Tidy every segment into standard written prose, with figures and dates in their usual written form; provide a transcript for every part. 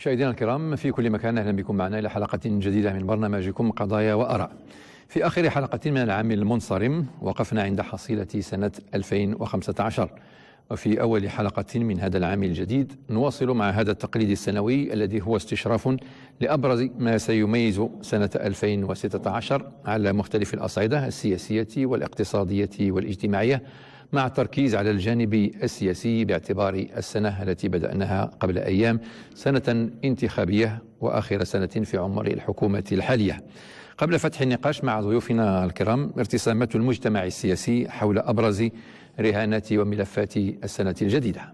مشاهدينا الكرام في كل مكان، أهلا بكم معنا إلى حلقة جديدة من برنامجكم قضايا وآراء. في آخر حلقة من العام المنصرم وقفنا عند حصيلة سنة 2015، وفي أول حلقة من هذا العام الجديد نواصل مع هذا التقليد السنوي الذي هو استشراف لأبرز ما سيميز سنة 2016 على مختلف الأصعدة السياسية والاقتصادية والاجتماعية، مع التركيز على الجانب السياسي باعتبار السنة التي بدأناها قبل أيام سنة انتخابية وآخر سنة في عمر الحكومة الحالية. قبل فتح النقاش مع ضيوفنا الكرام، ارتسامات المجتمع السياسي حول أبرز رهانات وملفات السنة الجديدة.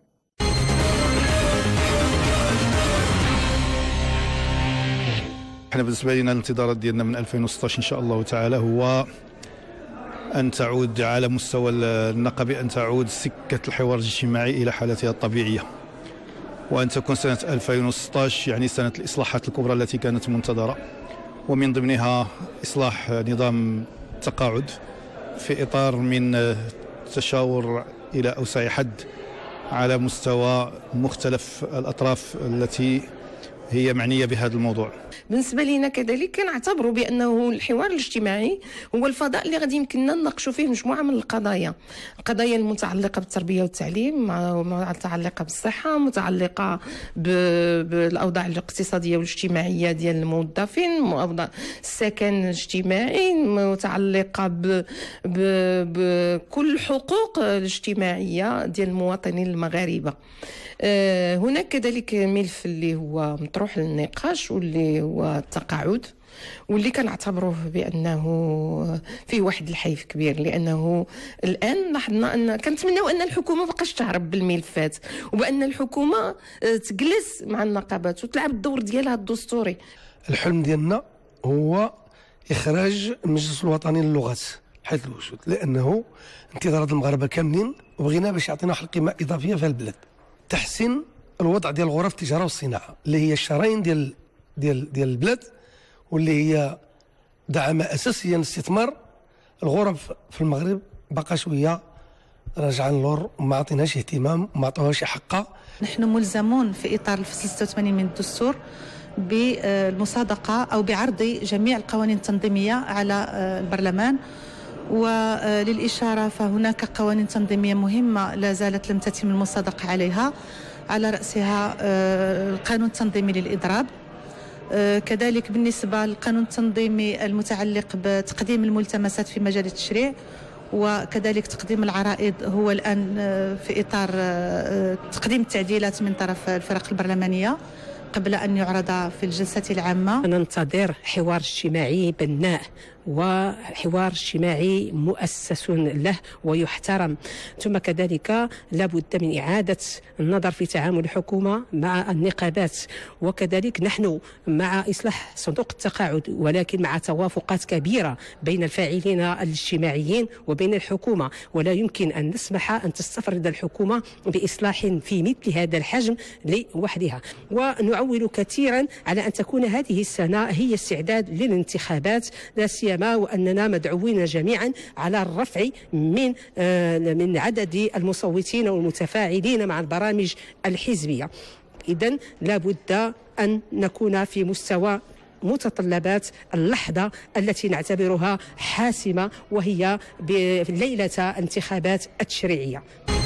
احنا بالنسبة لنا الانتظارات ديالنا من 2016 إن شاء الله تعالى هو أن تعود على مستوى النقابي، أن تعود سكة الحوار الاجتماعي إلى حالتها الطبيعية، وأن تكون سنة 2016 يعني سنة الإصلاحات الكبرى التي كانت منتظرة، ومن ضمنها إصلاح نظام التقاعد في إطار من تشاور إلى أوسع حد على مستوى مختلف الأطراف التي هي معنية بهذا الموضوع. بالنسبة لنا كذلك كنعتبروا بأنه الحوار الاجتماعي هو الفضاء اللي غادي يمكننا نناقشوا فيه مجموعة من القضايا المتعلقة بالتربية والتعليم، متعلقة بالصحة، متعلقة بالأوضاع الاقتصادية والاجتماعية ديال الموظفين، أوضاع السكن الاجتماعي، متعلقة بكل الحقوق الاجتماعية ديال المواطنين المغاربة. هناك كذلك ملف اللي هو مطروح للنقاش واللي هو التقاعد، واللي كنعتبروه بانه فيه واحد الحيف كبير، لانه الان لاحظنا ان كنتمناو ان الحكومه مابقاش تهرب بالملفات، وبان الحكومه تجلس مع النقابات وتلعب الدور ديالها الدستوري. الحلم ديالنا هو اخراج المجلس الوطني للغات حيث الوجود، لانه انتظارات المغاربه كاملين وبغينا باش يعطينا واحد القيمه اضافيه في البلاد. تحسين الوضع ديال غرف التجاره والصناعه اللي هي الشرايين ديال البلاد، واللي هي دعم اساسيا الاستثمار. الغرف في المغرب بقى شويه راجعه للور وما عطيناش اهتمام وما عطوهاش حقها. نحن ملزمون في اطار الفصل 86 من الدستور بالمصادقه او بعرض جميع القوانين التنظيميه على البرلمان، وللإشارة فهناك قوانين تنظيمية مهمة لا زالت لم تتم المصادقة عليها، على رأسها القانون التنظيمي للإضراب، كذلك بالنسبة للقانون التنظيمي المتعلق بتقديم الملتمسات في مجال التشريع، وكذلك تقديم العرائض هو الآن في إطار تقديم التعديلات من طرف الفرق البرلمانية قبل أن يعرض في الجلسة العامة. ننتظر حوار اجتماعي بناء وحوار اجتماعي مؤسس له ويحترم، ثم كذلك لابد من إعادة النظر في تعامل الحكومة مع النقابات، وكذلك نحن مع إصلاح صندوق التقاعد، ولكن مع توافقات كبيرة بين الفاعلين الاجتماعيين وبين الحكومة، ولا يمكن أن نسمح أن تستفرد الحكومة بإصلاح في مثل هذا الحجم لوحدها. ونعول كثيرا على أن تكون هذه السنة هي استعداد للانتخابات، لا سيما وأننا مدعوين جميعا على الرفع من عدد المصوتين والمتفاعلين مع البرامج الحزبية. إذن لا بد أن نكون في مستوى متطلبات اللحظة التي نعتبرها حاسمة، وهي بليلة الانتخابات التشريعية.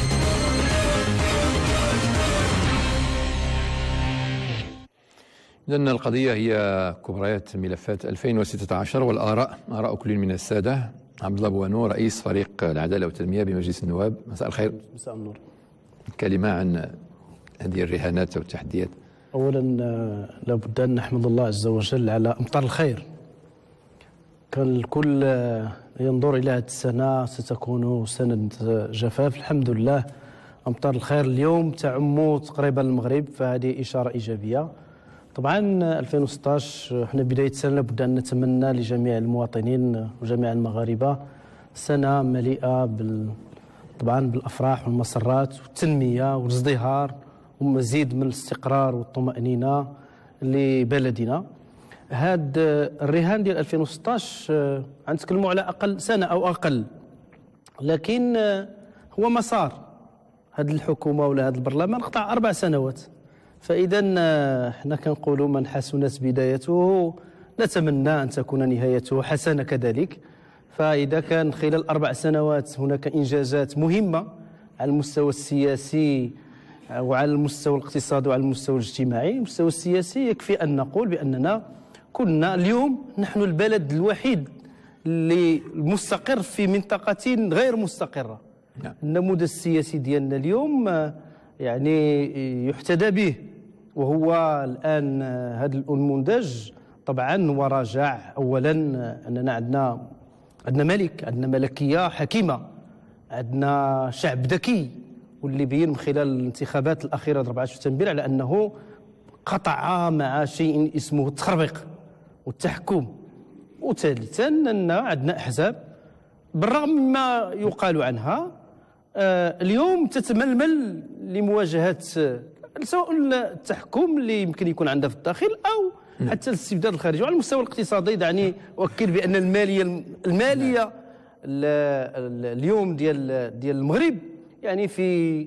لأن القضية هي كبريات ملفات 2016 والآراء، آراء كل من السادة. عبد الله بوانو، رئيس فريق العدالة والتنمية بمجلس النواب، مساء الخير. مساء النور. كلمة عن هذه الرهانات والتحديات. أولا لابد أن نحمد الله عز وجل على أمطار الخير. كان الكل ينظر إلى هذه السنة ستكون سنة جفاف، الحمد لله أمطار الخير اليوم تعم تقريبا المغرب، فهذه إشارة إيجابية. طبعا 2016 احنا بداية سنة لابد أن نتمنى لجميع المواطنين وجميع المغاربة سنة مليئة طبعا بالأفراح والمسرات والتنمية والازدهار ومزيد من الاستقرار والطمأنينة لبلدنا. هاد الرهان ديال 2016 غنتكلموا على أقل سنة أو أقل، لكن هو مسار هاد الحكومة ولا هاد البرلمان قطع 4 سنوات فإذا حنا كنقولوا من حسنت بدايته نتمنى أن تكون نهايته حسنة كذلك. فإذا كان خلال 4 سنوات هناك إنجازات مهمة على المستوى السياسي وعلى المستوى الاقتصادي وعلى المستوى الاجتماعي. المستوى السياسي يكفي أن نقول بأننا كنا اليوم نحن البلد الوحيد اللي مستقر في منطقة غير مستقرة. النموذج السياسي ديالنا اليوم يعني يحتذى به، وهو الآن هذا النموذج طبعا وراجع أولا أننا عندنا ملك، عندنا ملكية حكيمة، عندنا شعب ذكي، واللي بين من خلال الانتخابات الأخيرة 14 سبتمبر على أنه قطع مع شيء اسمه التخربيق والتحكم. وثالثا أن عندنا أحزاب بالرغم مما يقال عنها اليوم تتململ لمواجهة سواء التحكم اللي يمكن يكون عندها في الداخل أو حتى الاستبداد الخارجي. وعلى المستوى الاقتصادي دعني أؤكد بأن المالية اليوم ديال المغرب يعني في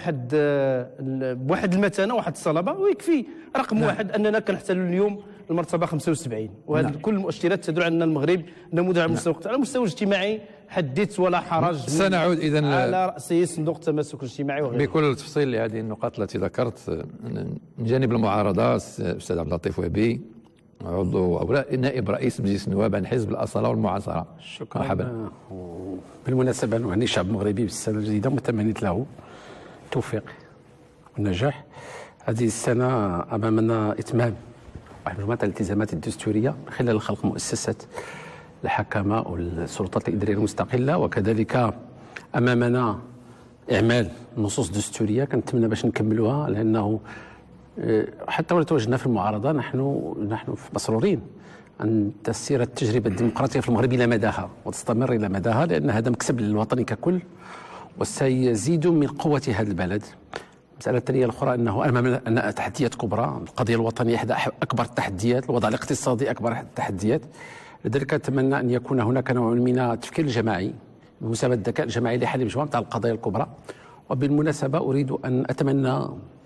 واحد المتانه، واحد الصلابه، ويكفي رقم واحد اننا كنحتلوا اليوم المرتبه 75، وهذه كل المؤشرات تدل على ان المغرب نموذج على المستوى على المستوى الاجتماعي حدث ولا حرج. سنعود اذا على راسه صندوق التماسك الاجتماعي وغيره بكل التفصيل لهذه النقاط التي ذكرت. من جانب المعارضه استاذ عبد اللطيف وهبي، عضو او نائب رئيس مجلس النواب عن حزب الاصاله والمعاصره. شكرا. مرحبا. بالمناسبه نهني الشعب المغربي بالسنه الجديده ومتمنيت له التوفيق والنجاح. هذه السنه امامنا اتمام واحد مجموعه الالتزامات الدستوريه من خلال خلق مؤسسات الحكامه والسلطات الاداريه المستقله، وكذلك امامنا اعمال نصوص دستوريه كنتمنى باش نكملوها، لانه حتى ولو تواجدنا في المعارضه نحن مسرورين ان تسير التجربه الديمقراطيه في المغرب الى مداها وتستمر الى مداها، لان هذا مكسب للوطن ككل وسيزيد من قوه هذا البلد. المساله الثانيه الاخرى انه امامنا تحديات كبرى، القضيه الوطنيه احدى اكبر التحديات، الوضع الاقتصادي اكبر التحديات. لذلك اتمنى ان يكون هناك نوع من التفكير الجماعي، مساهمه الذكاء الجماعي لحل مجموعه من القضايا الكبرى. وبالمناسبه اريد ان اتمنى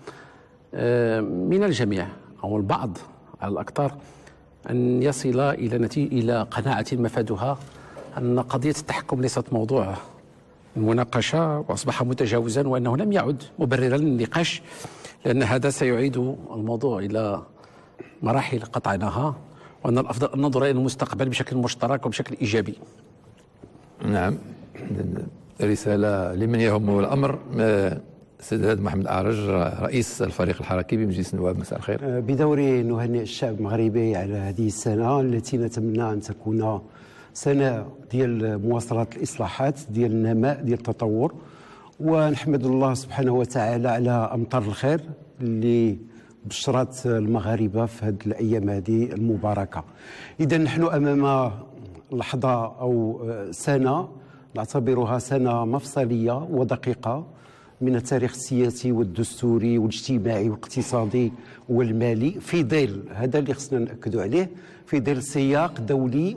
من الجميع أو البعض على الأكثر أن يصل إلى قناعة مفادها أن قضية التحكم ليست موضوع المناقشة وأصبح متجاوزا، وأنه لم يعد مبررا للنقاش، لأن هذا سيعيد الموضوع إلى مراحل قطعناها، وأن الأفضل أن ننظر إلى المستقبل بشكل مشترك وبشكل إيجابي. نعم، رسالة لمن يهمه الأمر. سيد محمد أعرج، رئيس الفريق الحركي بمجلس النواب، مساء الخير. بدوري نهنئ الشعب المغربي على هذه السنة التي نتمنى أن تكون سنة ديال مواصلة الإصلاحات، ديال النماء، ديال التطور، ونحمد الله سبحانه وتعالى على أمطار الخير اللي بشرت المغاربة في هذه الأيام هذه المباركة. إذا نحن أمام لحظة أو سنة نعتبرها سنة مفصلية ودقيقة من التاريخ السياسي والدستوري والاجتماعي والاقتصادي والمالي، في ظل هذا اللي خصنا نأكدوا عليه، في ظل سياق دولي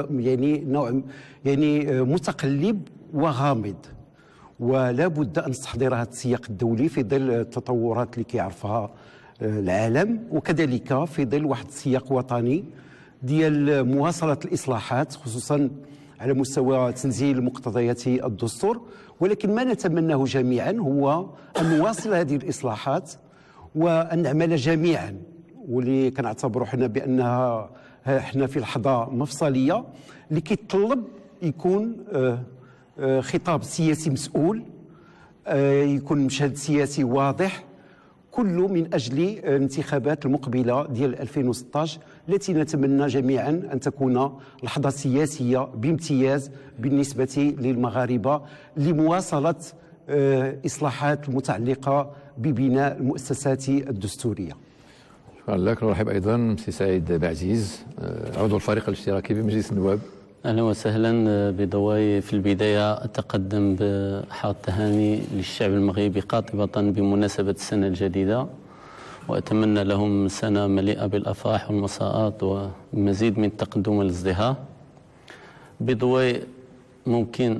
متقلب وغامض، ولا بد ان نستحضر هذا السياق الدولي في ظل التطورات اللي كيعرفها العالم، وكذلك في ظل واحد السياق وطني ديال مواصله الاصلاحات خصوصا على مستوى تنزيل مقتضيات الدستور. ولكن ما نتمناه جميعا هو ان نواصل هذه الاصلاحات وان نعمل جميعا، واللي كنعتبروا حنا بانها احنا في لحظه مفصليه اللي كيتطلب يكون خطاب سياسي مسؤول، يكون مشهد سياسي واضح، كله من اجل الانتخابات المقبله ديال 2016 التي نتمنى جميعا ان تكون لحظه سياسيه بامتياز بالنسبه للمغاربه لمواصله اصلاحات المتعلقه ببناء المؤسسات الدستوريه. شكرا لك. نرحب ايضا سي سعيد بعزيز، عضو الفريق الاشتراكي بمجلس النواب. اهلا وسهلا. بضواي في البدايه اتقدم بحار التهاني للشعب المغربي قاطبه بمناسبه السنه الجديده، واتمنى لهم سنه مليئه بالافراح والمساءات ومزيد من التقدم والازدهار. بضواي ممكن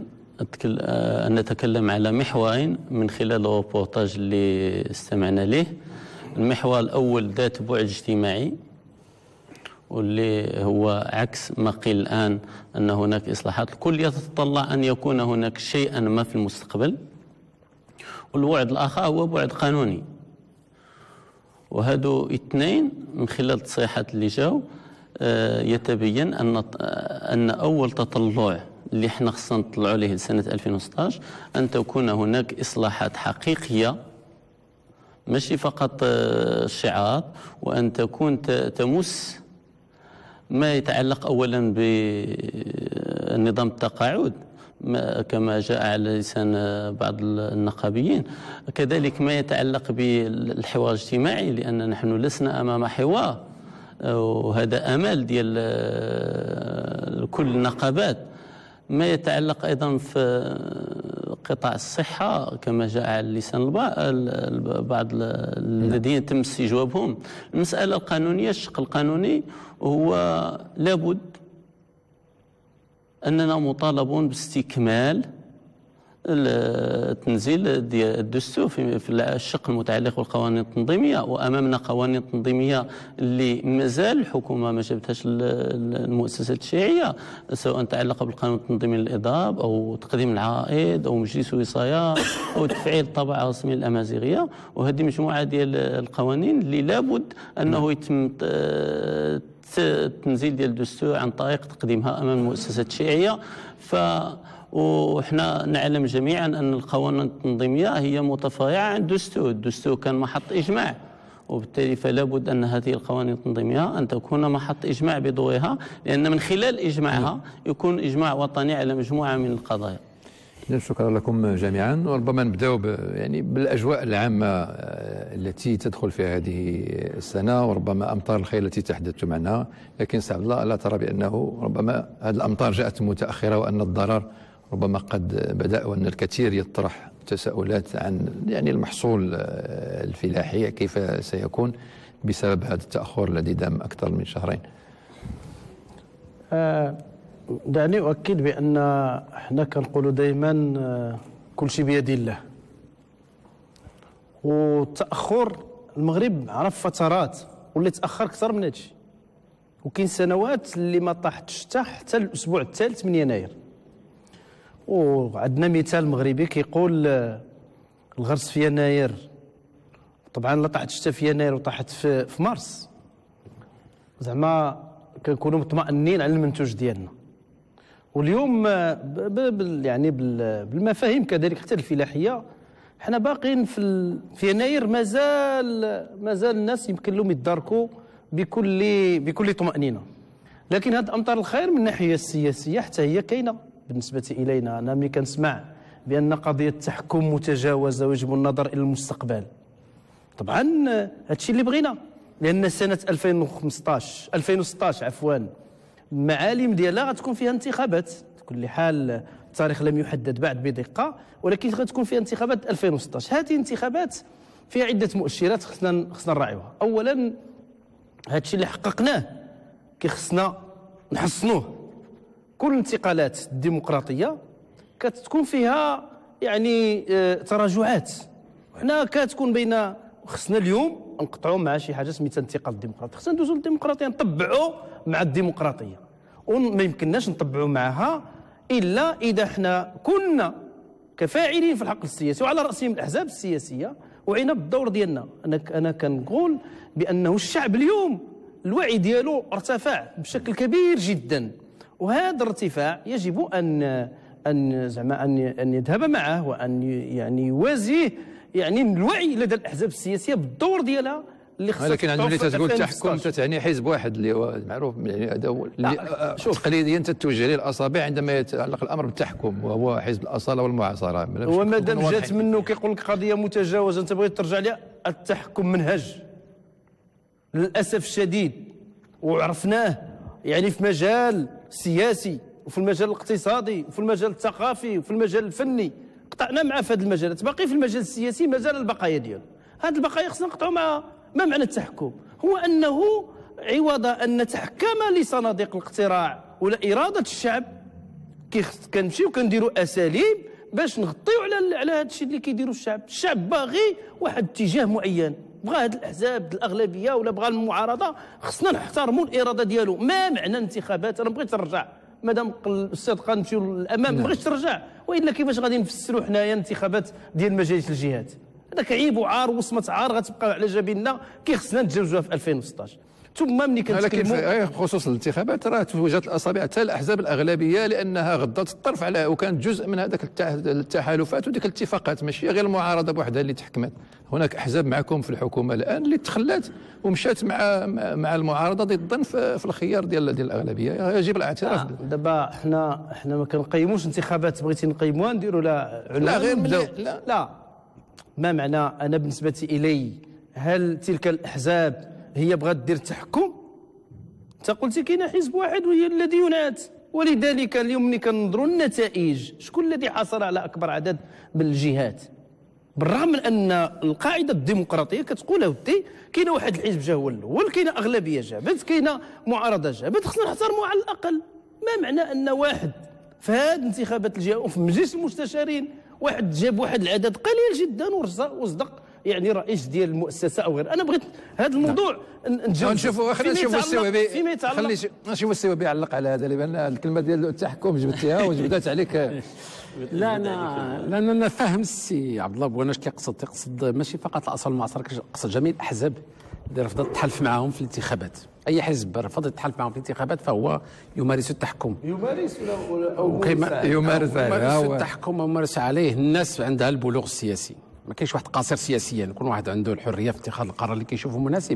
ان نتكلم على محورين من خلال الروبورتاج اللي استمعنا له. المحور الأول ذات بعد اجتماعي، واللي هو عكس ما قيل الآن أن هناك إصلاحات. الكل يتطلع أن يكون هناك شيئا ما في المستقبل. والبعد الآخر هو بعد قانوني، وهذو اثنين من خلال التصريحات اللي جاوا يتبين أن أول تطلع اللي احنا خصنا نطلعوا عليه لسنة 2016 أن تكون هناك إصلاحات حقيقية، ماشي فقط شعارات، وأن تكون تمس ما يتعلق أولا بنظام التقاعد كما جاء على لسان بعض النقابيين، كذلك ما يتعلق بالحوار الاجتماعي، لأن نحن لسنا أمام حوار، وهذا أمل ديال كل النقابات. ما يتعلق أيضا في قطاع الصحة كما جاء على لسان بعض الذين تم استجوابهم. المسألة القانونية، الشق القانوني هو لابد أننا مطالبون باستكمال التنزيل ديال الدستور في الشق المتعلق بالقوانين التنظيميه، وامامنا قوانين تنظيميه اللي مازال الحكومه ما جابتهاش المؤسسات التشريعيه، سواء تعلق بالقانون التنظيمي للاضراب او تقديم العائد او مجلس الوصايه او تفعيل الطبعه الرسميه الامازيغيه. وهذه مجموعه ديال القوانين اللي لابد انه يتم التنزيل ديال الدستور عن طريق تقديمها امام المؤسسات التشريعيه. وحنا نعلم جميعا أن القوانين التنظيمية هي متفرعة عن الدستور، الدستور كان محط إجماع، وبالتالي فلا بد أن هذه القوانين التنظيمية أن تكون محط إجماع بدورها، لأن من خلال إجماعها يكون إجماع وطني على مجموعة من القضايا. شكرا لكم جميعا. وربما نبداو يعني بالاجواء العامه التي تدخل في هذه السنه، وربما امطار الخير التي تحدثتم عنها، لكن سعد الله لا ترى بانه ربما هذه الامطار جاءت متاخره وان الضرر ربما قد بدأ، وأن الكثير يطرح تساؤلات عن يعني المحصول الفلاحي كيف سيكون بسبب هذا التأخر الذي دام أكثر من شهرين. دعني أؤكد بأن احنا كنقولوا دائما كل شيء بيد الله، والتأخر المغرب عرف فترات واللي تأخر أكثر من هذا الشيء، وكاين سنوات اللي ما طاحتش حتى الأسبوع الثالث من يناير. وعندنا مثال مغربي كيقول الغرس في يناير، طبعا لا طاحت حتى في يناير وطاحت في مارس، زعما كنكونوا مطمئنين على المنتوج ديالنا. واليوم يعني بالمفاهيم كذلك حتى الفلاحيه، حنا باقين في يناير مازال الناس يمكن لهم يتداركوا بكل طمأنينه. لكن هاد امطار الخير من الناحيه السياسيه حتى هي كاينه بالنسبة إلينا. أنا ملي كنسمع بأن قضية التحكم متجاوزة ويجب النظر إلى المستقبل، طبعا هادشي اللي بغينا، لأن سنة 2016 عفوا المعالم ديالها غتكون فيها انتخابات، على كل حال التاريخ لم يحدد بعد بدقة، ولكن غتكون فيها انتخابات 2016. هذه الانتخابات فيها عدة مؤشرات خصنا نراعيوها. أولا هادشي اللي حققناه خصنا نحسنوه. كل الانتقالات الديمقراطيه كتكون فيها يعني تراجعات، وحنا كتكون بين خصنا اليوم نقطعوا مع شي حاجه سميتها انتقال الديمقراطي، خصنا ندوزوا للديمقراطيه، نطبعوا مع الديمقراطيه، وما يمكنناش نطبعوا معها الا اذا حنا كنا كفاعلين في الحقل السياسي وعلى راسهم الاحزاب السياسيه وعينا بالدور ديالنا. انا كنقول بانه الشعب اليوم الوعي ديالو ارتفع بشكل كبير جدا، وهذا الارتفاع يجب ان يذهب معه وان يعني يوازيه يعني من الوعي لدى الاحزاب السياسيه بالدور ديالها اللي خصها. ولكن عندما تقول تحكم تعني حزب واحد اللي هو معروف، يعني هذا هو تقليديا تتوجه له الاصابع عندما يتعلق الامر بالتحكم، وهو حزب الاصاله والمعاصره. وما دام جات منه كيقول لك قضيه متجاوزه انت بغيت ترجع لها، التحكم منهج للاسف الشديد وعرفناه يعني في مجال السياسي وفي المجال الاقتصادي وفي المجال الثقافي وفي المجال الفني، قطعنا معاه في هذه المجالات. باقي في المجال السياسي مازال البقايا ديالو، هذه البقايا خصنا نقطعوا معها. ما معنى التحكم؟ هو انه عوض ان نتحكم لصناديق الاقتراع ولا اراده الشعب، كنمشيو كنديروا اساليب باش نغطيو على هذا الشيء اللي كيديروا الشعب. الشعب باغي واحد اتجاه معين، بغى هاد الاحزاب الاغلبيه ولا بغى المعارضه، خصنا نحترموا الاراده ديالو. ما معنى الانتخابات؟ انا بغيت نرجع، مادام الاستاذ قال نمشيو للامام ما بغيتش ترجع، والا كيفاش غادي نفسروا حنايا انتخابات ديال مجالس الجهات؟ هذاك عيب وعار وصمه عار غتبقى على جبيننا، كيخصنا نتجاوزوها في 2016. ثم ملي كنتكلموا لكن بخصوص الانتخابات راه توجهت الاصابع حتى الاحزاب الاغلبيه، لانها غضت الطرف على وكانت جزء من هذاك التحالفات وديك الاتفاقات، ماشي غير المعارضه بوحدها اللي تحكمت. هناك احزاب معكم في الحكومه الان اللي تخلات ومشات مع المعارضه ضدا في الخيار ديال الاغلبيه، يجب الاعتراف. دابا حنا ما كنقيموش انتخابات، بغيتي نقيموها نديروا لا غير نبداو. لا ما معنى انا بالنسبه الي، هل تلك الاحزاب هي بغات دير التحكم؟ انت قلتي كاين حزب واحد وهي الذي ينات، ولذلك اليوم ملي كننظروا النتائج شكون الذي حصل على اكبر عدد من الجهات؟ بالرغم من ان القاعده الديمقراطيه كتقول اودي كاين واحد الحزب جا هو الاول، كاين اغلبيه جابت، كاين معارضه جابت، خصنا نحترموا على الاقل. ما معنى ان واحد في هذه الانتخابات الجهه وفي مجلس المستشارين واحد جاب واحد العدد قليل جدا وصدق يعني رئيس ديال المؤسسه او غير؟ انا بغيت هذا الموضوع نشوفوا. خلينا نشوفوا السوابي، نشوفوا السوابي يعلق على هذا، لان الكلمه ديال التحكم جبتيها وجبدات عليك. لا انا فاهم السي عبد الله بواناش كيقصد ماشي فقط الاصل المعاصره، كيقصد جميع الاحزاب اللي رفضت التحالف معهم في الانتخابات. اي حزب رفض التحالف معهم في الانتخابات فهو يمارس التحكم. يمارس ولا يمارس التحكم ويمارس عليه الناس عندها البلوغ السياسي. ما كاينش واحد قاصر سياسيا، كل واحد عنده الحريه في اتخاذ القرار اللي كيشوفه مناسب،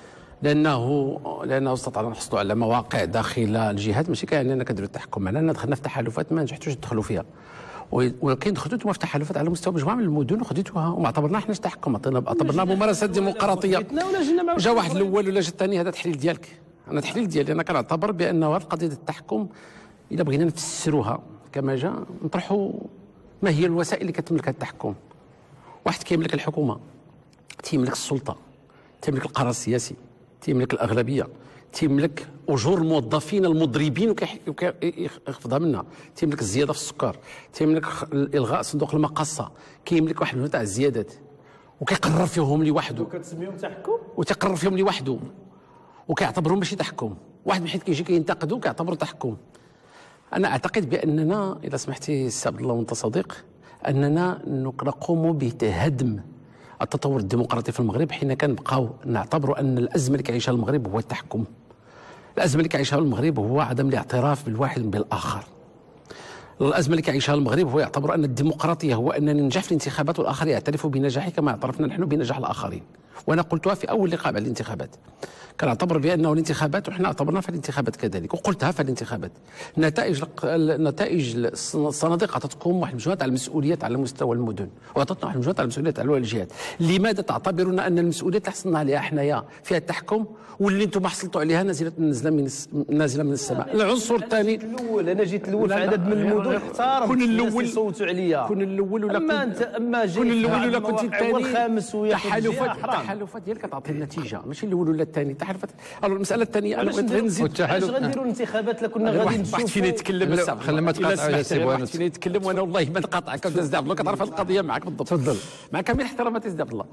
لانه استطعنا نحصلوا على مواقع داخل الجهات. ماشي كاين اننا كنديروا التحكم معنا، دخلنا في تحالفات ما نجحتوش ندخلوا فيها، ولكن دخلتوا انتم في تحالفات على مستوى مجموعه من المدن وخديتوها وما اعتبرنا حناش تحكم، اعتبرنا ممارسه ديمقراطيه. جا واحد الاول ولا جا الثاني، هذا تحليل ديالك، انا تحليل ديالي. انا كنعتبر بان هذه قضيه التحكم الا بغينا نفسروها كما جاء نطرحوا ما هي الوسائل اللي كتملك التحكم. واحد كيملك الحكومه، تيملك السلطه، تيملك القرار السياسي، تيملك الاغلبيه، تيملك اجور الموظفين المضربين وكيخفضها منها، تيملك الزياده في السكر، تيملك الغاء صندوق المقاصه، كيملك واحد من تاع الزيادات وكيقرر فيهم لوحده. وكتسميهم تحكم؟ وتيقرر فيهم لوحده وكيعتبرهم ماشي تحكم. واحد من حيث كيجي كينتقدوا كيعتبروا تحكم. انا اعتقد باننا اذا سمحتي السي عبد الله وانت صديق، اننا نقوم بهدم التطور الديمقراطي في المغرب حين كنبقاو نعتبروا ان الازمه اللي كيعيشها المغرب هو التحكم. الازمه اللي كيعيشها المغرب هو عدم الاعتراف بالواحد بالاخر. الازمه اللي كيعيشها المغرب هو يعتبر ان الديمقراطيه هو اننا ننجح في الانتخابات والاخر يعترفوا بنجاحي كما اعترفنا نحن بنجاح الاخرين. وانا قلتها في اول لقاء على الانتخابات، كنعتبر بانه الانتخابات وحنا اعتبرنا في الانتخابات كذلك، وقلتها في الانتخابات نتائج الصناديق عطتكم واحد مجموعه على المسؤوليات على مستوى المدن، وعطتنا واحد مجموعه على المسؤوليات على الجهات. لماذا تعتبرون ان المسؤوليات اللي حصلنا عليها حنايا فيها التحكم واللي انتم حصلتوا عليها نازله من السماء؟ العنصر الثاني الاول، انا جيت الاول في عدد من المدن احترمت كون الاول يصوتوا عليا، كون الاول ولا كون الاول ولا كنت الثاني الخامس التحالفات ديالك تعطي النتيجه، ماشي الاول ولا الثاني. التحالفات المساله الثانيه انا بغيت نزيد. علاش غنديروا الانتخابات لا كنا غادي نشوفوا واحد فينا يتكلم خلينا ما تقاطعش واحد فينا يتكلم وانا والله ما نقاطعك استاذ عبد الله، كتعرف هذه القضيه معك بالضبط. تفضل. مع كامل احتراماتي استاذ عبد الله.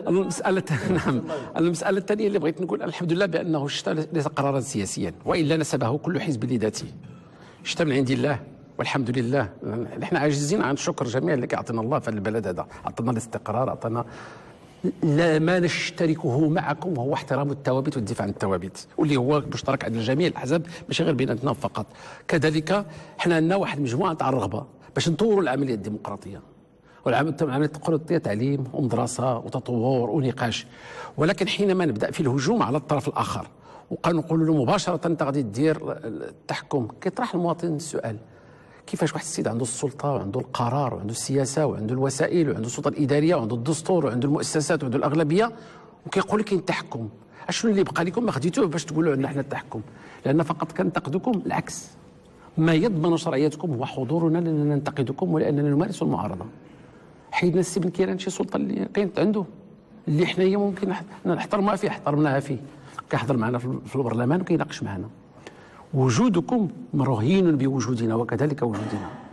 المساله الثانيه اللي بغيت نقول الحمد لله بانه الشتاء ليس قرارا سياسيا، والا نسبه كل حزب لذاته. الشتاء من عند الله والحمد لله. نحن عاجزين عن شكر جميع اللي كيعطينا الله في البلد هذا، عطانا الاستقرار، عطانا لا ما نشتركه معكم وهو احترام الثوابت والدفاع عن الثوابت، واللي هو مشترك عند جميع الاحزاب ماشي غير بيناتنا فقط. كذلك حنا عندنا واحد مجموعه تاع الرغبه باش نطوروا العمليه الديمقراطيه، والعمليه الديمقراطيه تعليم ومدرسه وتطور ونقاش، ولكن حينما نبدا في الهجوم على الطرف الاخر ونقولوا له مباشره انت غادي دير التحكم، كيطرح المواطن السؤال: كيفاش واحد السيد عنده السلطه وعنده القرار وعنده السياسه وعنده الوسائل وعنده السلطه الاداريه وعنده الدستور وعنده المؤسسات وعنده الاغلبيه وكيقول لك كاين التحكم؟ اشنو اللي بقى لكم ما خديتوه باش تقولوا عندنا حنا التحكم؟ لان فقط كنتقدكم، العكس، ما يضمن شرعيتكم هو حضورنا لاننا ننتقدكم ولاننا نمارس المعارضه. حيدنا السي بن كيران شي سلطه اللي كانت عنده اللي حنايا ممكن نحترمها فيه، احترمناها فيه، كيحضر معنا في البرلمان وكيناقش معنا. وجودكم مرهين بوجودنا وكذلك وجودنا.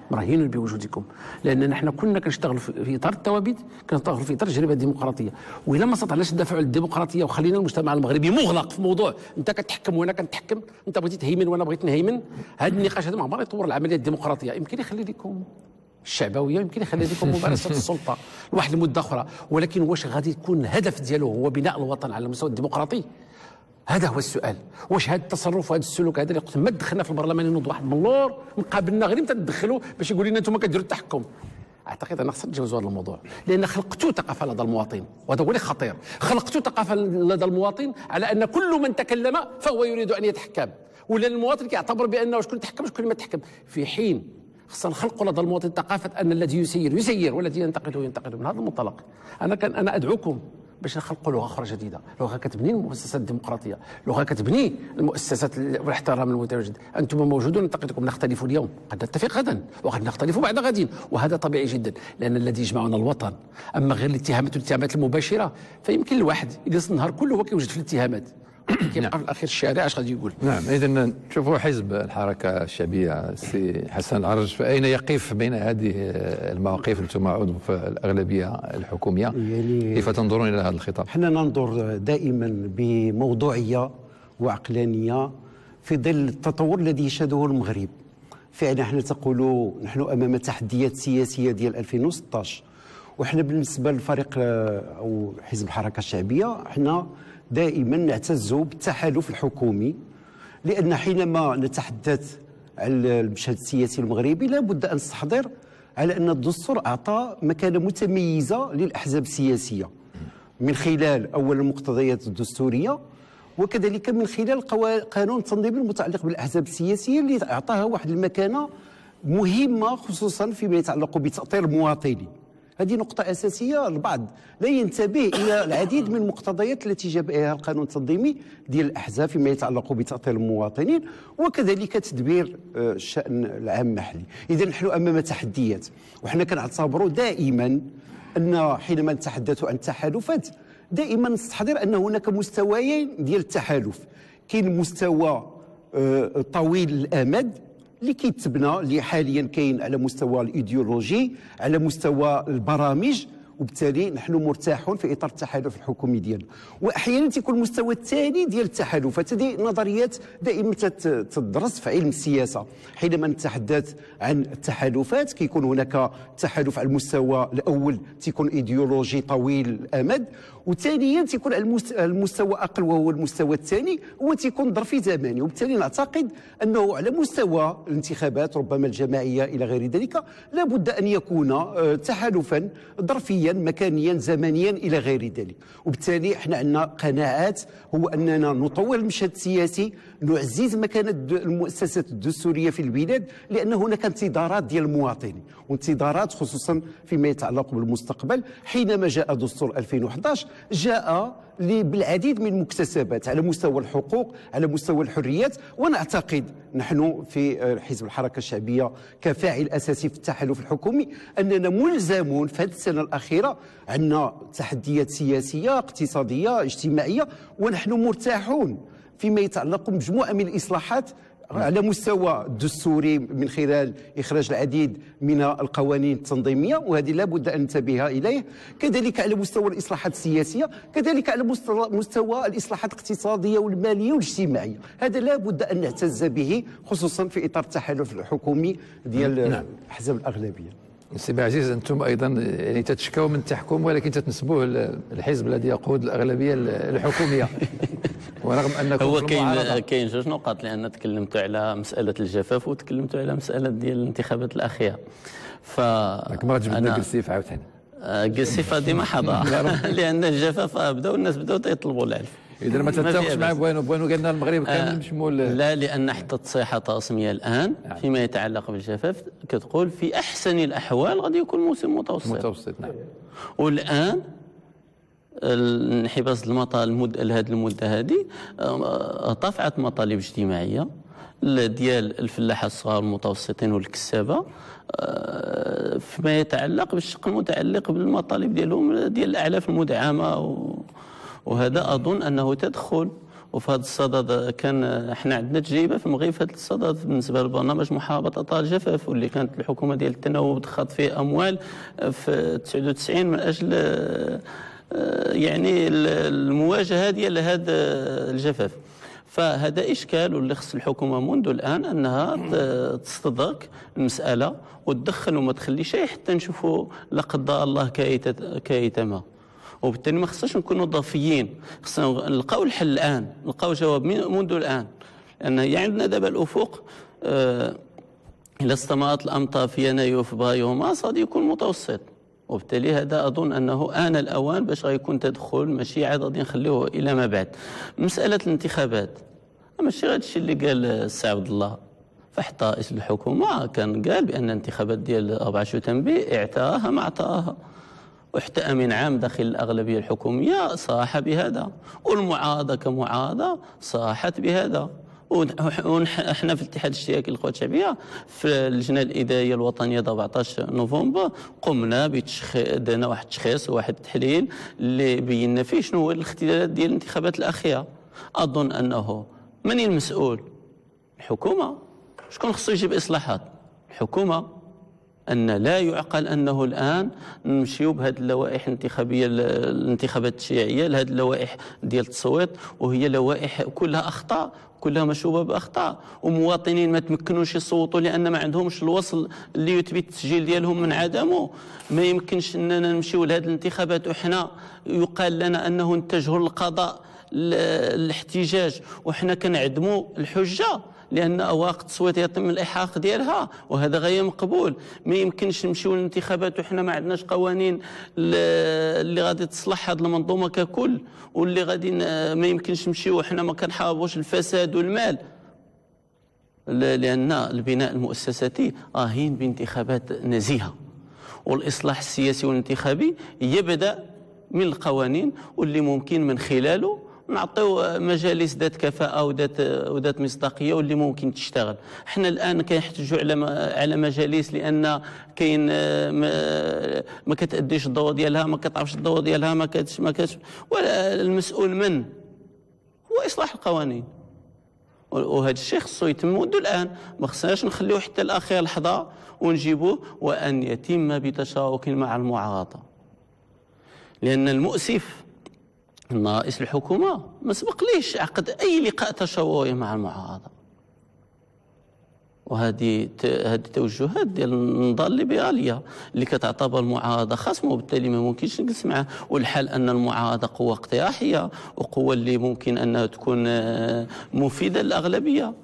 مرهين بوجودكم، لاننا حنا كنا كنشتغلوا في اطار الثوابت، كنشتغلوا في اطار التجربه الديمقراطيه، والا ما استطعناش ندافعوا على الديمقراطيه وخلينا المجتمع المغربي مغلق في موضوع انت كتحكم وانا كنتحكم، انت بغيتي تهيمن وانا بغيت نهيمن، هذا النقاش هذا ما عمره يطور العمليه الديمقراطيه. يمكن يخلي لكم الشعبويه، يمكن يخلي لكم ممارسه السلطه لواحد المده اخرى، ولكن واش غادي يكون الهدف ديالو هو بناء الوطن على المستوى الديمقراطي؟ هذا هو السؤال. واش هذا التصرف وهذا السلوك هذا اللي قلت ما دخلنا في البرلمان ينوض واحد من اللور مقابلنا غير متى تدخلوا باش يقول لنا انتم كديروا التحكم؟ اعتقد ان خصنا نتجاوزوا هذا الموضوع، لان خلقتوا ثقافه لدى المواطن، وهذا هو اللي خطير. خلقتوا ثقافه لدى المواطن على ان كل من تكلم فهو يريد ان يتحكم، ولا المواطن كيعتبر بانه شكون تحكم وشكون ما تحكم، في حين خصنا نخلقوا لدى المواطن ثقافه ان الذي يسير والذي ينتقد من هذا المنطلق. انا ادعوكم باش نخلقوا لغه اخرى جديده، لغه كتبني المؤسسات الديمقراطيه، لغه كتبني المؤسسات والاحترام المتواجد. انتم موجودون، ننتقدكم، نختلف اليوم، قد نتفق غدا وقد نختلف بعد غد، وهذا طبيعي جدا، لان الذي يجمعنا الوطن. اما غير الاتهامات المباشره فيمكن الواحد يجلس النهار كله هو كيوجد في الاتهامات، كيبقى في الاخير الشارع اش غادي يقول. نعم، اذا نشوفوا حزب الحركه الشعبيه السي حسن العرج، فاين يقف بين هذه المواقف؟ انتم عضو في الاغلبيه الحكوميه، يعني كيف تنظرون الى هذا الخطاب؟ احنا ننظر دائما بموضوعيه وعقلانيه في ظل التطور الذي يشهده المغرب. فعلا احنا تقولوا نحن امام تحديات سياسيه ديال 2016، وحنا بالنسبه للفريق او حزب الحركه الشعبيه احنا دائما نعتز بالتحالف الحكومي، لان حينما نتحدث على المشهد السياسي المغربي لابد ان نستحضر على ان الدستور اعطى مكانه متميزه للاحزاب السياسيه من خلال اولا المقتضيات الدستوريه، وكذلك من خلال قانون التنظيم المتعلق بالاحزاب السياسيه اللي اعطاها واحد المكانه مهمه، خصوصا فيما يتعلق بتاطير المواطنين. هذه نقطة أساسية. البعض لا ينتبه إلى العديد من المقتضيات التي جاب إليها القانون التنظيمي ديال الأحزاب فيما يتعلق بتأطير المواطنين، وكذلك تدبير الشأن العام المحلي. إذا نحن أمام تحديات، وحنا كنعتبروا دائما أن حينما نتحدث عن التحالفات دائما نستحضر أن هناك مستويين ديال التحالف. كاين مستوى طويل الأمد اللي كيتبنى، اللي حاليا كاين على مستوى الايديولوجي، على مستوى البرامج، وبالتالي نحن مرتاحون في اطار التحالف الحكومي ديالنا. واحيانا تيكون المستوى الثاني ديال التحالفات، هذه نظريات دائما تدرس في علم السياسه. حينما نتحدث عن التحالفات كيكون هناك تحالف على المستوى الاول تيكون ايديولوجي طويل الامد، وثانيا تيكون المستوى اقل وهو المستوى الثاني هو تيكون ظرفي زماني. وبالتالي نعتقد انه على مستوى الانتخابات ربما الجماعيه الى غير ذلك لابد ان يكون تحالفا ظرفيا مكانيا زمنيا الى غير ذلك. وبالتالي احنا عندنا قناعات، هو اننا نطور المشهد السياسي، نعزز مكانه المؤسسات الدستوريه في البلاد، لان هناك انتظارات ديال المواطنين، وانتظارات خصوصا فيما يتعلق بالمستقبل. حينما جاء دستور 2011 جاء بالعديد من المكتسبات على مستوى الحقوق، على مستوى الحريات. ونعتقد نحن في حزب الحركه الشعبيه كفاعل اساسي في التحالف الحكومي اننا ملزمون في هذه السنه الاخيره، عندنا تحديات سياسيه اقتصاديه اجتماعيه، ونحن مرتاحون فيما يتعلق بمجموعه من الاصلاحات على مستوى الدستوري من خلال إخراج العديد من القوانين التنظيمية، وهذه لا بد أن ننتبه إليه. كذلك على مستوى الإصلاحات السياسية، كذلك على مستوى الإصلاحات الاقتصادية والمالية والاجتماعية. هذا لا بد أن نعتز به، خصوصا في إطار التحالف الحكومي ديال أحزاب الأغلبية. سي عزيز، انتم ايضا يعني تتشكوا من التحكم، ولكن تتنسبوه الحزب الذي يقود الاغلبيه الحكوميه، ورغم انكم هو كاين جوج نقاط، لان تكلمتوا على مساله الجفاف وتكلمتوا على مساله ديال الانتخابات الاخيره. ما جبنا قسيف عاوتاني، قسيف ديما حضاره لان الجفاف بداو الناس يطلبوا العلف. اذا ما تتفقش مع بوانو قالنا المغرب كامل مشمول. لا، لان حتى التصريحات الرسميه الان فيما يتعلق بالجفاف كتقول في احسن الاحوال غادي يكون موسم متوسط. نعم. والان انحباس المطار لهذه المده هذه ارتفعت مطالب اجتماعيه ديال الفلاحه الصغار والمتوسطين والكسابه فيما يتعلق بالشق المتعلق بالمطالب ديالهم ديال الاعلاف المدعمه، وهذا اظن انه تدخل وفي هذا الصدد كان احنا عندنا تجربه في المغرب في هذا الصدد بالنسبه لبرنامج محابطه الجفاف، واللي كانت الحكومه ديال التناوب دخلت فيه اموال في 99 من اجل يعني المواجهه ديال هذا الجفاف. فهذا اشكال، واللي خص الحكومه منذ الان انها تستدرك المساله وتدخل وما تخليش حتى نشوفوا لا قدر الله كايتما. وبالتالي ما خصناش نكونوا ضافيين، خصنا نلقاو الحل الان، نلقاو جواب منذ الان. لان هي عندنا دابا الافق اذا استمرت الامطار في يناير وفبراير ومارس غادي يكون متوسط، وبالتالي هذا اظن انه آن الاوان باش غيكون تدخل، ماشي عاد غادي نخليوه الى ما بعد. مساله الانتخابات ماشي غير الشيء اللي قال السي عبد الله، فحتى رئيس الحكومه كان قال بان الانتخابات ديال 24 شتنبر اعتراها ما اعتراها، وحتى امين عام داخل الاغلبيه الحكوميه صاح بهذا، والمعارضه كمعارضه صاحت بهذا. ونحن في الاتحاد الاشتراكي للقوات الشعبيه في اللجنه الاداريه الوطنيه 14 نوفمبر قمنا درنا واحد التشخيص وواحد التحليل اللي بينا فيه شنو هو الاختلالات ديال الانتخابات الاخيره. اظن انه من المسؤول؟ الحكومه. شكون خصو يجيب اصلاحات؟ الحكومه. أن لا يعقل أنه الآن نمشيو بهذه اللوائح الانتخابية، الانتخابات التشريعية، لهذه اللوائح ديال التصويت، وهي لوائح كلها أخطاء، كلها مشوبة بأخطاء، ومواطنين ما تمكنوش يصوتوا لأن ما عندهمش الوصل اللي يثبت التسجيل ديالهم من عدمه. ما يمكنش أننا نمشيو لهذه الانتخابات وحنا يقال لنا أنه نتجهوا للقضاء الاحتجاج وحنا كنعدموا الحجة لأن أوراق التصويت يتم الإلحاق ديالها، وهذا غير مقبول. ما يمكنش نمشيو للانتخابات وحنا ما عندناش قوانين اللي غادي تصلح هذه المنظومة ككل، واللي غادي ما يمكنش نمشيو وحنا ما كنحاربوش الفساد والمال، لأن البناء المؤسساتي راهين بانتخابات نزيهة، والإصلاح السياسي والانتخابي يبدأ من القوانين، واللي ممكن من خلاله نعطيو مجالس ذات كفاءة وذات مصداقية واللي ممكن تشتغل. احنا الآن كنحتاجوا على مجالس لأن كاين ما كتأديش الدور ديالها، ما كتعرفش الدور ديالها، ما كتش ولا المسؤول من هو إصلاح القوانين، وهذا الشيء خصو يتم منذ الآن، ما خصناش نخليوه حتى الأخير لحظة ونجيبوه، وأن يتم بتشارك مع المعارضة. لأن المؤسف أن رئيس الحكومة ما سبقليش عقد أي لقاء تشاوري مع المعارضة، وهذه توجهات ديال النظام الليبرالية اللي كتعتبر المعارضة خصمه، وبالتالي ما ممكنش نجلس معه. والحال أن المعارضة قوة اقتراحية وقوة اللي ممكن أنها تكون مفيدة للأغلبية.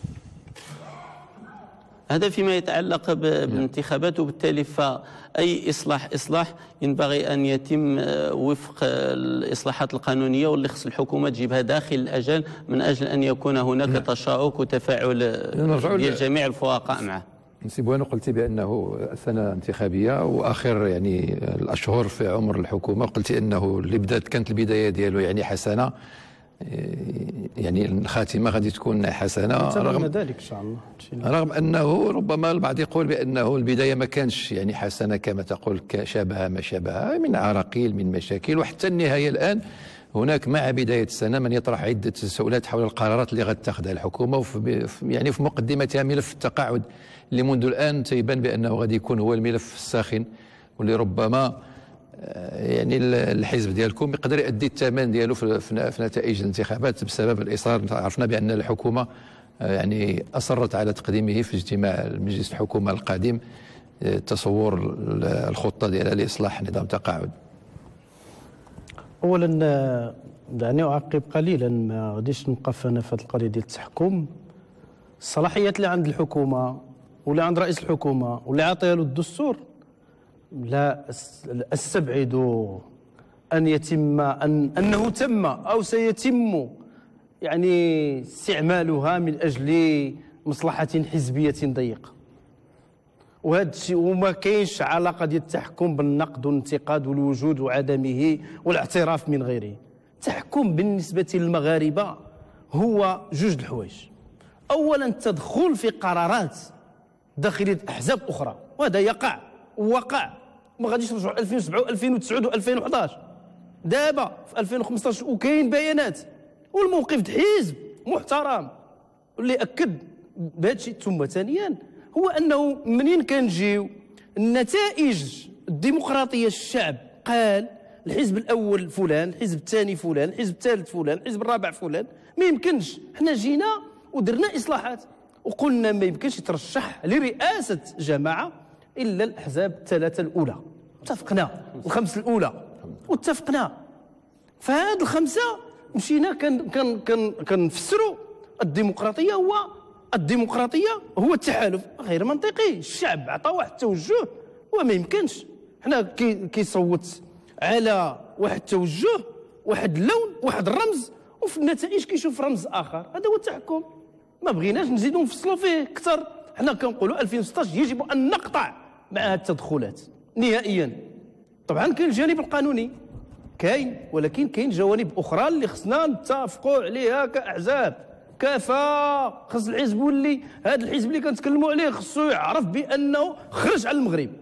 هذا فيما يتعلق بالانتخابات، وبالتالي فأي إصلاح ينبغي أن يتم وفق الإصلاحات القانونية، واللي خص الحكومة تجيبها داخل الأجل من أجل أن يكون هناك تشارك وتفاعل ديال جميع الفرقاء معه. سي بوانو، قلتي بأنه سنة انتخابية وآخر يعني الأشهر في عمر الحكومة، قلتي أنه اللي كانت البداية ديالو يعني حسنة، يعني الخاتمة غادي تكون حسنة، رغم ذلك إن شاء الله، رغم أنه ربما البعض يقول بأنه البداية ما كانش يعني حسنة كما تقول، شابها ما شابها من عراقيل من مشاكل، وحتى النهاية الآن هناك مع بداية السنة من يطرح عدة تساؤلات حول القرارات اللي غتاخذها الحكومة، يعني في مقدمتها ملف التقاعد اللي منذ الآن تيبان بأنه غادي يكون هو الملف الساخن، واللي ربما يعني الحزب ديالكم يقدر يؤدي الثمن ديالو في نتائج الانتخابات بسبب الإصرار. عرفنا بأن الحكومة يعني أصرت على تقديمه في اجتماع مجلس الحكومة القادم تصور الخطة ديالها لإصلاح نظام التقاعد. أولا دعني أعقب قليلا، ما غاديش نوقف أنا في هذه القضية ديال التحكم. الصلاحيات اللي عند الحكومة واللي عند رئيس الحكومة واللي عطيها له الدستور لا استبعد أن يتم أنه تم أو سيتم يعني استعمالها من أجل مصلحة حزبية ضيقة، وهذا الشيء وما كاينش علاقة ديال التحكم بالنقد والانتقاد والوجود وعدمه والاعتراف من غيره. التحكم بالنسبة للمغاربة هو جوج الحوايج. أولا التدخل في قرارات داخلية أحزاب أخرى، وهذا يقع ووقع، ما غاديش نرجعوا 2007 و2009 و2011 دابا في 2015 وكاين بيانات والموقف د حزب محترم اللي اكد بهذا الشيء. ثم ثانيا هو انه منين كنجيو النتائج الديمقراطيه، الشعب قال الحزب الاول فلان، الحزب الثاني فلان، الحزب الثالث فلان، الحزب الرابع فلان. ما يمكنش. حنا جينا ودرنا اصلاحات وقلنا ما يمكنش يترشح لرئاسه جماعه الا الاحزاب الثلاثه الاولى. اتفقنا الخمس الاولى واتفقنا. فهاد الخمسه مشينا كنفسروا الديمقراطيه هو التحالف. غير منطقي. الشعب عطى واحد التوجه وما يمكنش حنا كيصوت على واحد التوجه، واحد اللون، واحد الرمز، وفي النتائج كيشوف رمز اخر. هذا هو التحكم. ما بغيناش نزيدوا نفصلوا فيه اكثر. حنا كنقولوا 2016 يجب ان نقطع مع هذه التدخلات نهائيا. طبعا كاين الجانب القانوني كاين، ولكن كاين جوانب اخرى اللي خصنا نتفقوا عليها كاحزاب. كفى خص الحزب يولي، هذا الحزب اللي كنتكلموا عليه خصو يعرف بانه خرج على المغرب.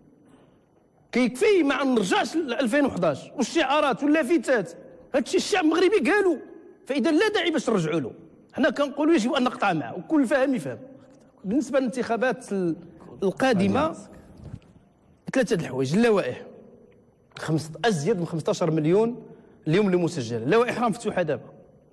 كيكفي ما نرجعش ل 2011 والشعارات واللافتات. هذا الشيء الشعب المغربي قالوا، فاذا لا داعي باش نرجعوا له. حنا كنقولوا يجب ان نقطع معه وكل فاهم يفهم. بالنسبه للانتخابات القادمه 3 الحوايج. اللوائح ازيد من 15 مليون اليوم اللي مسجله. اللوائح راه مفتوحه دابا،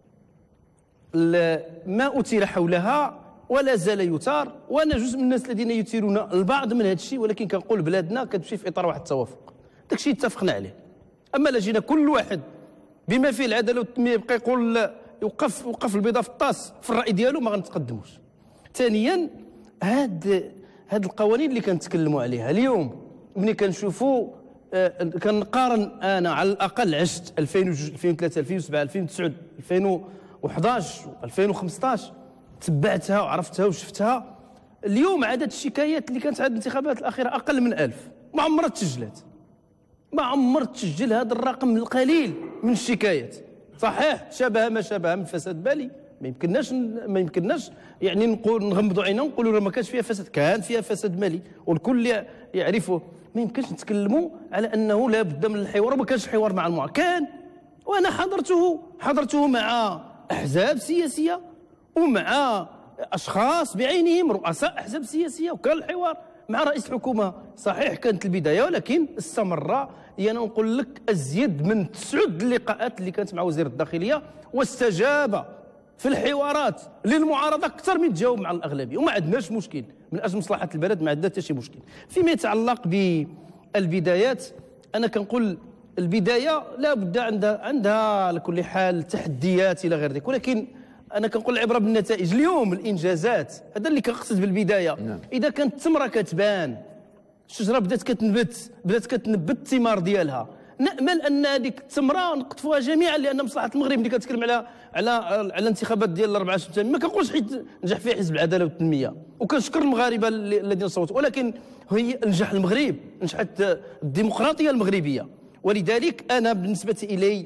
ما اثير حولها ولا زال يثار، وانا جزء من الناس الذين يثيرون البعض من هذا الشيء، ولكن كنقول بلادنا كتمشي في اطار واحد التوافق. داك الشيء اتفقنا عليه. اما لا جينا كل واحد بما فيه العداله والتنميه يبقى يقول يوقف البيضه في الطاس في الراي ديالو، ما غنتقدموش. ثانيا هاد القوانين اللي كنتكلموا عليها اليوم، ملي كنشوفوا كنقارن انا على الاقل عشت 2002 2003 2007 2009 2011 و2015 تبعتها وعرفتها وشفتها. اليوم عدد الشكايات اللي كانت عند الانتخابات الاخيره اقل من 1000. ما عمرها تسجلت، ما عمر تسجل هذا الرقم القليل من الشكايات. صحيح شابه ما شابه من فساد بالي، ما يمكنناش يعني نغمضوا عيننا ونقولوا ما كانش فيها فساد. كان فيها فساد مالي والكل يعرفه. ما يمكنش نتكلموا على انه لا بد من الحوار وما كانش حوار مع المعارضه. كان، وانا حضرته مع احزاب سياسيه ومع اشخاص بعينهم رؤساء احزاب سياسيه، وكان الحوار مع رئيس الحكومه. صحيح كانت البدايه ولكن استمر. انا نقول لك ازيد من 9 اللقاءات اللي كانت مع وزير الداخليه، واستجاب في الحوارات للمعارضه اكثر من تجاوب مع الاغلبيه، وما عندناش مشكل من اجل مصلحه البلد، ما عندنا حتى شي مشكل. فيما يتعلق بالبدايات، انا كنقول البدايه لا بد عندها على كل حال تحديات الى غير ذلك، ولكن انا كنقول العبره بالنتائج. اليوم الانجازات هذا اللي كنقصد بالبدايه. اذا كانت التمره كتبان، الشجره بدات كتنبت الثمار ديالها، نامل ان هذيك التمره نقطفوها جميعا، لان مصلحه المغرب اللي كتكلم على الانتخابات ديال 24 سبتمبر. ما كنقولش حيت نجح فيها حزب العداله والتنميه، وكنشكر المغاربه الذين صوتوا، ولكن هي نجح المغرب، نجحت الديمقراطيه المغربيه. ولذلك انا بالنسبه الي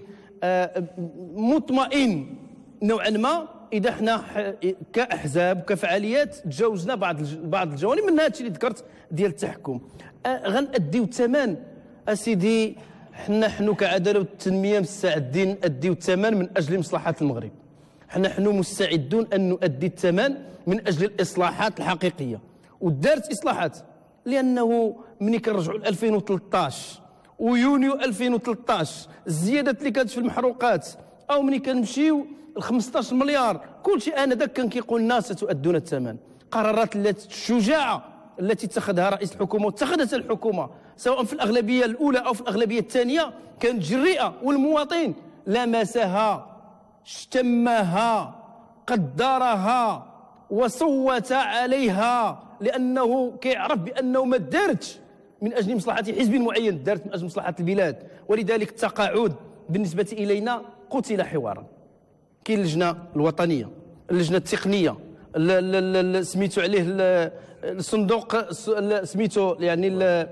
مطمئن نوعا ما اذا احنا كاحزاب وكفعاليات تجاوزنا بعض الجوانب من هذا الشيء اللي ذكرت ديال التحكم. غنأديو الثمن اسيدي. حنا كعداله والتنميه مستعدين نأديو الثمن من اجل مصلحه المغرب. حنا مستعدون ان نؤدي الثمن من اجل الاصلاحات الحقيقيه، ودارت اصلاحات. لانه ملي كنرجعوا ل 2013 ويونيو 2013 الزيادات اللي كانت في المحروقات، او ملي كنمشيو ل 15 مليار، كل شيء انذاك كان كيقول الناس ستؤدون الثمن. قرارات الشجاعه التي اتخذها رئيس الحكومه واتخذتها الحكومه سواء في الاغلبيه الاولى او في الاغلبيه الثانيه كانت جريئه، والمواطن لمسها، اشتمها، قدرها وصوت عليها، لانه كيعرف بانه ما دارتش من اجل مصلحه حزب معين، دارت من اجل مصلحه البلاد. ولذلك التقاعد بالنسبه الينا قتل حوارا. كاين اللجنه الوطنيه، اللجنه التقنيه، سميتو عليه الصندوق، سميتو يعني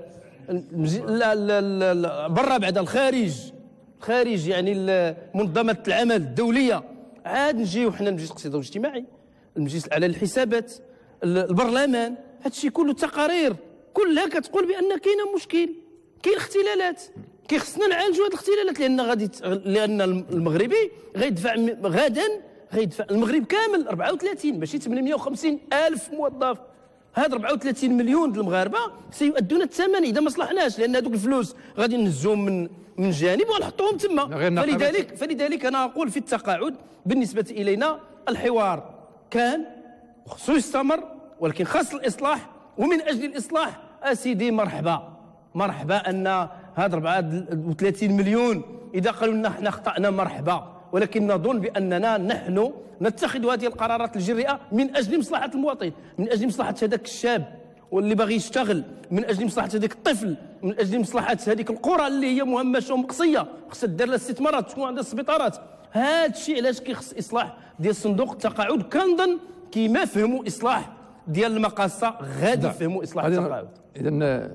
برا بعد الخارج يعني منظمه العمل الدوليه. عاد نجيو حنا المجلس الاقتصادي والاجتماعي، المجلس الاعلى للحسابات، البرلمان، هادشي كله تقارير كلها كتقول بان كاين مشكل، كاين اختلالات. كيخصنا نعالجوا هذه الاختلالات، لان المغربي غيدفع غدا غيدفع المغرب كامل 34 ماشي 850 الف موظف. هاد 34 مليون د المغاربه سيؤدون الثمن اذا ما صلحناش، لان هذوك الفلوس غادي نهزوهم من جانب ونحطوهم تما. فلذلك انا اقول في التقاعد بالنسبه الينا الحوار كان وخصو يستمر، ولكن خاص الاصلاح. ومن اجل الاصلاح اسيدي مرحبا ان هاد 34 مليون اذا قالوا لنا احنا اخطانا مرحبا، ولكن نظن باننا نحن نتخذ هذه القرارات الجريئه من اجل مصلحه المواطن، من اجل مصلحه هذاك الشاب واللي باغي يشتغل، من اجل مصلحه هذاك الطفل، من اجل مصلحه هذيك القرى اللي هي مهمشه ومقصيه خصها دير لها استثمارات، تكون عندها السبيطارات. هذا الشيء علاش كيخص اصلاح ديال صندوق التقاعد. كنظن كيما فهموا اصلاح ديال المقاصه غادي يفهموا اصلاح التقاعد. اذا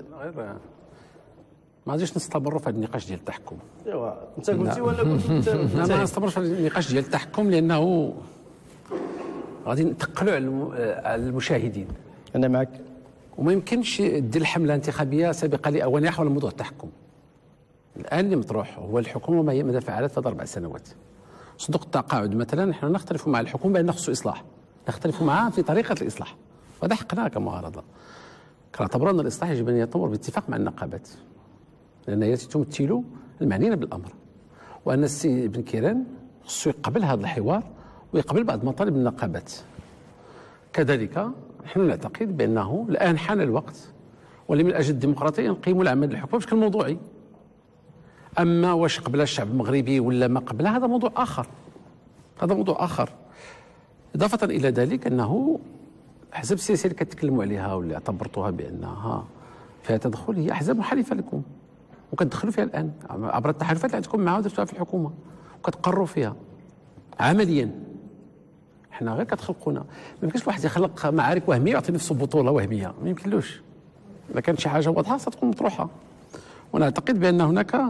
ما غاديش نستمروا في هذا النقاش ديال التحكم. ايوا انت قلتي ولا كنت ما نستمرش في النقاش ديال التحكم، لانه غادي نثقلوا على المشاهدين. انا معك. وما يمكنش دير الحمله انتخابيه سابقه لاوانها حول موضوع التحكم. الان اللي مطروح هو الحكومه ما هي ماذا فعلت في 4 سنوات. صندوق التقاعد مثلا نحن نختلف مع الحكومه بان خصو اصلاح، نختلف معها في طريقه الاصلاح، وهذا حقنا كمعارضه. كنعتبر ان الاصلاح يجب ان يتم باتفاق مع النقابات، لان هي تمثل المعنيين بالامر، وان السي بن كيران خصو يقبل هذا الحوار ويقبل بعض مطالب النقابات. كذلك نحن نعتقد بانه الان حان الوقت ولمن اجل الديمقراطيه نقيموا العمل الحكومي بشكل موضوعي. اما واش قبل الشعب المغربي ولا ما قبلها هذا موضوع اخر، هذا موضوع اخر. اضافه الى ذلك انه الاحزاب السياسيه اللي كتكلموا عليها واللي اعتبرتوها بانها فيها تدخل هي احزاب محالفه لكم، وكتدخلوا فيها الان عبر التحالفات اللي عندكم معها ودرتوها في الحكومه وكتقروا فيها عمليا. حنا غير كتخلقونا، ما يمكنش الواحد يخلق معارك وهميه ويعطي نفسه بطوله وهميه، ما يمكنلوش. اذا كانت شي حاجه واضحه ستكون مطروحه. ونعتقد بان هناك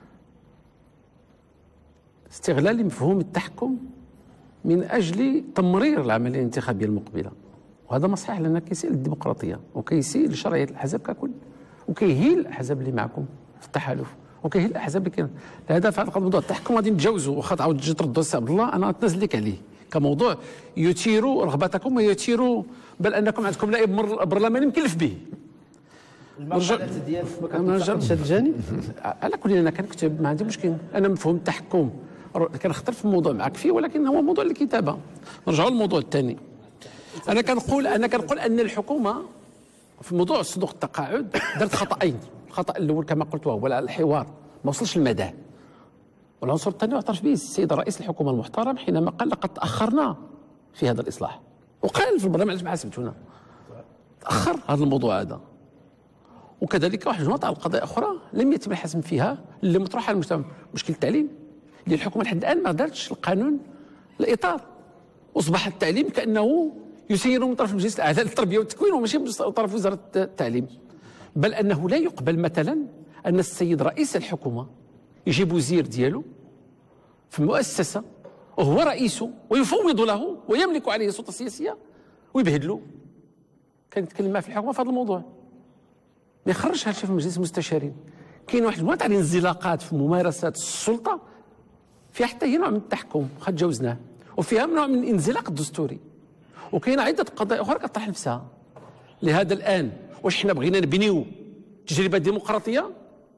استغلال لمفهوم التحكم من اجل تمرير العمليه الانتخابيه المقبله، وهذا ما صحيح، لان كيسيء للديمقراطيه وكيسيء لشرعيه الاحزاب ككل، وكيهين الاحزاب اللي معكم في التحالف، وكيهين الاحزاب اللي كاين. لهذا فهذا موضوع التحكم غادي نتجاوزوا، واخا تعاود تجي تردوا السي عبد الله انا نتنازل لك عليه كموضوع يثير رغبتكم ويثير بل انكم عندكم نائب برلماني مكلف به. المقالات ديالك ما كتنتقدش هذا الجانب؟ على كل انا كنكتب ما عندي مشكل، انا مفهوم التحكم كنختلف في الموضوع معك فيه، ولكن هو موضوع الكتابه. نرجعوا للموضوع الثاني. انا كنقول ان الحكومه في موضوع صندوق التقاعد دارت خطأين. الخطأ الاول كما قلت وهو الحوار ما وصلش للمدى، والعنصر الثاني اعترف به السيد رئيس الحكومه المحترم حينما قال لقد تاخرنا في هذا الاصلاح، وقال في البرنامج علاش ما حاسبتونا تاخر هذا الموضوع هذا. وكذلك واحد مجموعه القضايا اخرى لم يتم الحسم فيها اللي مطروحه على المجتمع. مشكل التعليم اللي الحكومه لحد الان ما دارتش القانون الاطار، واصبح التعليم كانه يسير من طرف المجلس الاعلى للتربيه والتكوين وماشي من طرف وزاره التعليم. بل انه لا يقبل مثلا ان السيد رئيس الحكومه يجيب وزير ديالو في مؤسسه وهو رئيسه ويفوض له ويملك عليه السلطه السياسيه ويبهدلو. كان يتكلم معه في الحكومه في هذا الموضوع، ما يخرجش هذا الشيء في مجلس المستشارين. كاين واحد المجموعه تاع الانزلاقات في ممارسات السلطه فيها حتى هي نوع من التحكم قد جوزناه، وفيها نوع من الانزلاق الدستوري، وكاين عده قضايا اخرى كطرح نفسها. لهذا الان واش حنا بغينا نبنيو تجربه ديمقراطيه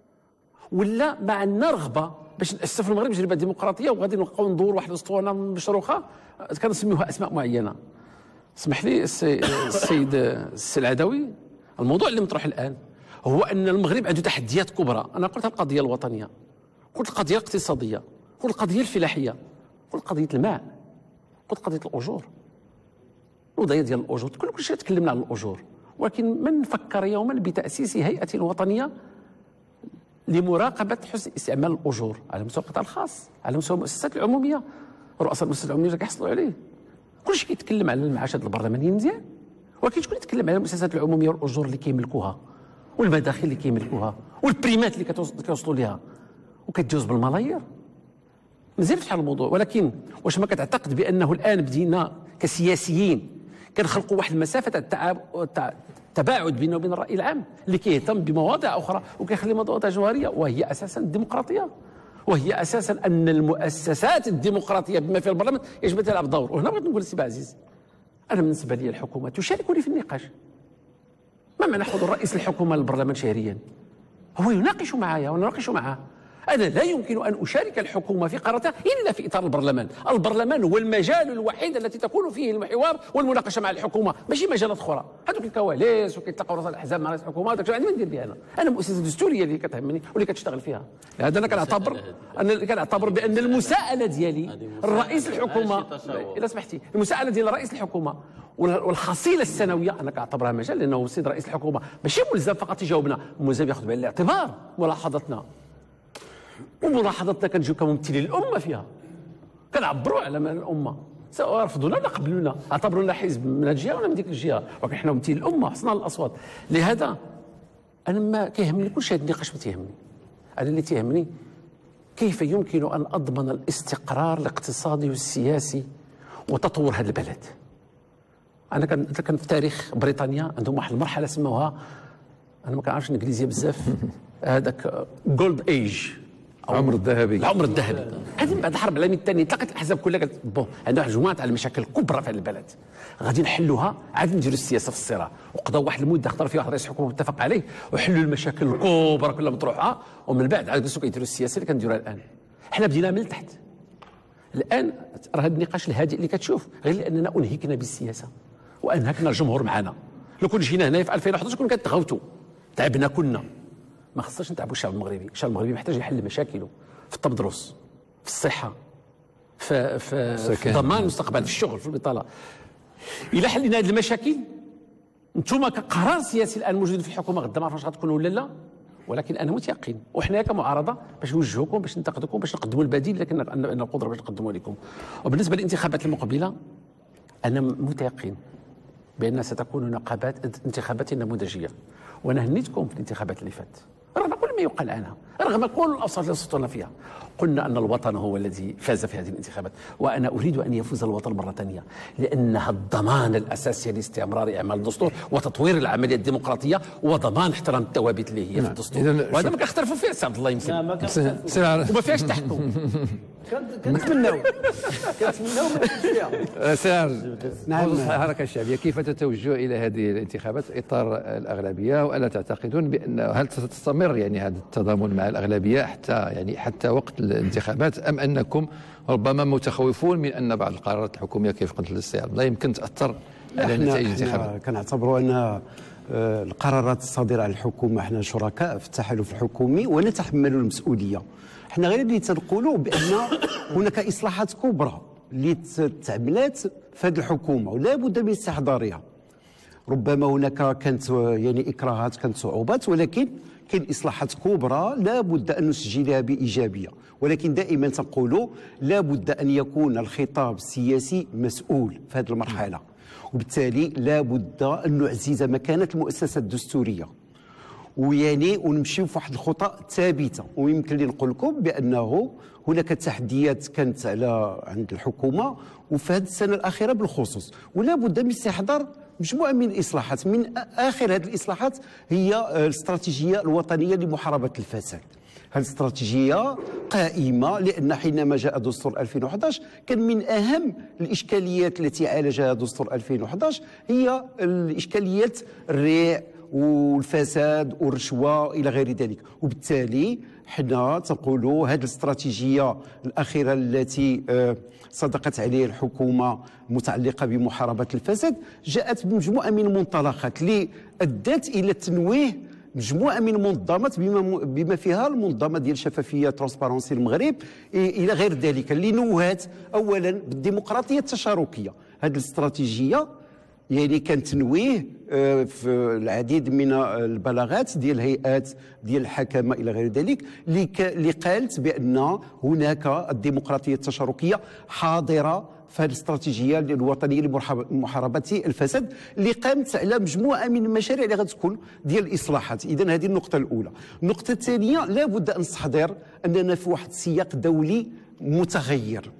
ولا ما عندنا رغبه باش نأسسوا في المغرب تجربه ديمقراطيه وغادي نبقاو ندور واحد الاسطوانه مشروخه كنسميوها اسماء معينه. اسمح لي السيد العدوي، الموضوع اللي مطروح الان هو ان المغرب عنده تحديات كبرى. انا قلت القضيه الوطنيه، قلت القضيه الاقتصاديه، قلت القضيه الفلاحيه، قلت قضيه الماء، قلت قضيه الاجور، الوضعيه ديال الاجور. كل شيء تكلمنا عن الاجور، ولكن من فكر يوما بتاسيس هيئه وطنيه لمراقبه حسن استعمال الاجور على مستوى القطاع الخاص، على مستوى المؤسسات العموميه، رؤساء المؤسسات العموميه كيحصلوا عليه. كل شيء كيتكلم على المعاشات البرلمانيين مزيان، ولكن شكون يتكلم على المؤسسات العموميه والاجور اللي كيملكوها والمداخل اللي كيملكوها والبريمات اللي كيوصلوا لها وكتجوز بالملايير؟ مزيان فتح الموضوع، ولكن واش ما كتعتقد بانه الان بدينا كسياسيين كنخلقوا واحد المسافه تاع تباعد بينه وبين الراي العام اللي كيهتم بمواضيع اخرى وكيخلي مواضيع جوهريه، وهي اساسا الديمقراطيه، وهي اساسا ان المؤسسات الديمقراطيه بما فيها البرلمان يجب ان تلعب دور. وهنا بغيت نقول لسي عزيز، انا بالنسبه لي الحكومه تشاركني في النقاش. ما معنى حضور رئيس الحكومه للبرلمان شهريا؟ هو يناقش معايا ونناقش معه. أنا لا يمكن أن أشارك الحكومة في قراراتها إلا في إطار البرلمان. البرلمان هو المجال الوحيد التي تكون فيه الحوار والمناقشة مع الحكومة، ماشي مجالات أخرى. هذوك الكواليس وكيتلاقوا رؤساء الأحزاب مع رئيس الحكومة، هذاك عندي ما ندير بها أنا مؤسسة دستورية اللي كتهمني واللي كتشتغل فيها. هذا أنا كنعتبر بأن المساءلة ديالي الرئيس الحكومة، إذا سمحتي، المساءلة ديال رئيس الحكومة والحصيلة السنوية أنا كنعتبرها مجال، لأنه السيد رئيس الحكومة ماشي ملزم فقط يجاوبنا، ملزم ياخذ بعين الاعتبار ملاحظتنا، وملاحظتنا كنجيو كممثلين الامه فيها، كنعبروا على الامه، سواء رفضونا ولا قبلونا، اعتبرونا حزب من هذه الجهه ولا من ديك الجهه، ولكن حنا ممثلين الامه، حصلنا الاصوات. لهذا انا ما كيهمني كلشي، هذا النقاش ما تيهمني. انا اللي تيهمني كيف يمكن ان اضمن الاستقرار الاقتصادي والسياسي وتطور هذا البلد. انا كان في تاريخ بريطانيا عندهم واحد المرحله سموها، انا ما كنعرفش الانجليزيه بزاف، هذاك جولد ايج، العمر الذهبي. العمر الذهبي هذه بعد الحرب العالميه الثانيه تلقت الاحزاب كلها قالت بون عندنا واحد مجموعه تاع المشاكل الكبرى في هذا البلد، غادي نحلوها، عاد نديروا السياسه في الصراع، وقضاو واحد المده اختار فيها واحد رئيس حكومه متفق عليه وحلوا المشاكل الكبرى كلها مطروحه، ومن بعد عاد جلسوا كيديروا السياسه اللي كنديروها الان. حنا بدينا من التحت. الان راه هذا النقاش الهادئ اللي كتشوف غير لاننا انهكنا بالسياسه وانهكنا الجمهور معنا. لو كنا جينا هنا في 2011 كنا كنتغوتوا، تعبنا كنا. ما خصناش نتعبوا الشعب المغربي، الشعب المغربي محتاج يحل مشاكله في التمدرس، في الصحه، في ضمان المستقبل، في الشغل، في البطاله. الا حلينا هذه المشاكل انتم كقرار سياسي الان موجود في الحكومه، غدا ما عرفناش غتكونوا ولا لا، ولكن انا متيقن وحنا كمعارضه باش نوجهوكم، باش ننتقدوكم، باش نقدموا البديل، لكن عندنا القدره باش نقدموا لكم. وبالنسبه للانتخابات المقبله انا متيقن بان ستكون انتخابات نموذجيه، وانا هنيتكم في الانتخابات اللي فات رغم كل ما يقال عنها، رغم كل الاوصاف اللي صوتنا فيها، قلنا ان الوطن هو الذي فاز في هذه الانتخابات، وانا اريد ان يفوز الوطن مره ثانيه، لانها الضمان الاساسي لاستمرار اعمال الدستور وتطوير العمليه الديمقراطيه وضمان احترام الثوابت اللي هي في الدستور. وهذا ما كنختلفوا فيه سي عبد الله، يمكن وما فيهاش تحكم. كنتمناو ما فيها. سير الحركه الشعبيه كيف تتوجه الى هذه الانتخابات اطار الاغلبيه، والا تعتقدون بان هل ستستمر يعني هذا التضامن مع الاغلبيه حتى وقت الانتخابات، ام انكم ربما متخوفون من ان بعض القرارات الحكوميه كيف قلت للسي لا يمكن تاثر على نتائج الانتخابات؟ كنعتبروا ان القرارات الصادره عن الحكومه احنا شركاء في التحالف الحكومي ونتحمل المسؤوليه. احنا غير اللي تنقولوا بان هناك اصلاحات كبرى اللي تعملات في هذه الحكومه ولا بد من استحضارها. ربما هناك كانت يعني اكراهات، كانت صعوبات، ولكن كاين اصلاحات كبرى لا بد ان نسجلها بايجابيه، ولكن دائما تنقولوا لا بد ان يكون الخطاب السياسي مسؤول في هذه المرحله، وبالتالي لا بد ان نعزز مكانه المؤسسه الدستوريه ويعني ونمشيو في واحد الخطى ثابته. ويمكن لي نقول لكم بانه هناك تحديات كانت عند الحكومه وفي هذه السنه الاخيره بالخصوص، ولا بد من استحضار مجموعه من الاصلاحات. من اخر هذه الاصلاحات هي الاستراتيجيه الوطنيه لمحاربه الفساد. هذه الاستراتيجيه قائمه لان حينما جاء دستور 2011 كان من اهم الاشكاليات التي عالجها دستور 2011 هي الاشكاليات الريع والفساد والرشوه الى غير ذلك. وبالتالي حنا تنقولوا هذه الاستراتيجيه الاخيره التي صدقت عليها الحكومه متعلقه بمحاربه الفساد جاءت بمجموعه من المنطلقات اللي ادت الى تنويه مجموعه من المنظمات بما فيها المنظمه ديال الشفافيه ترانسبارونسي المغرب الى غير ذلك، اللي نوهت اولا بالديمقراطيه التشاركيه. هذه الاستراتيجيه يعني كان تنويه في العديد من البلاغات ديال الهيئات ديال الحكامه الى غير ذلك اللي قالت بان هناك الديمقراطيه التشاركيه حاضره في هذه الاستراتيجيه الوطنيه لمحاربه الفساد اللي قامت على مجموعه من المشاريع اللي غتكون ديال الاصلاحات. اذا هذه النقطه الاولى. النقطه الثانيه لا بد ان نستحضر اننا في واحد السياق دولي متغير،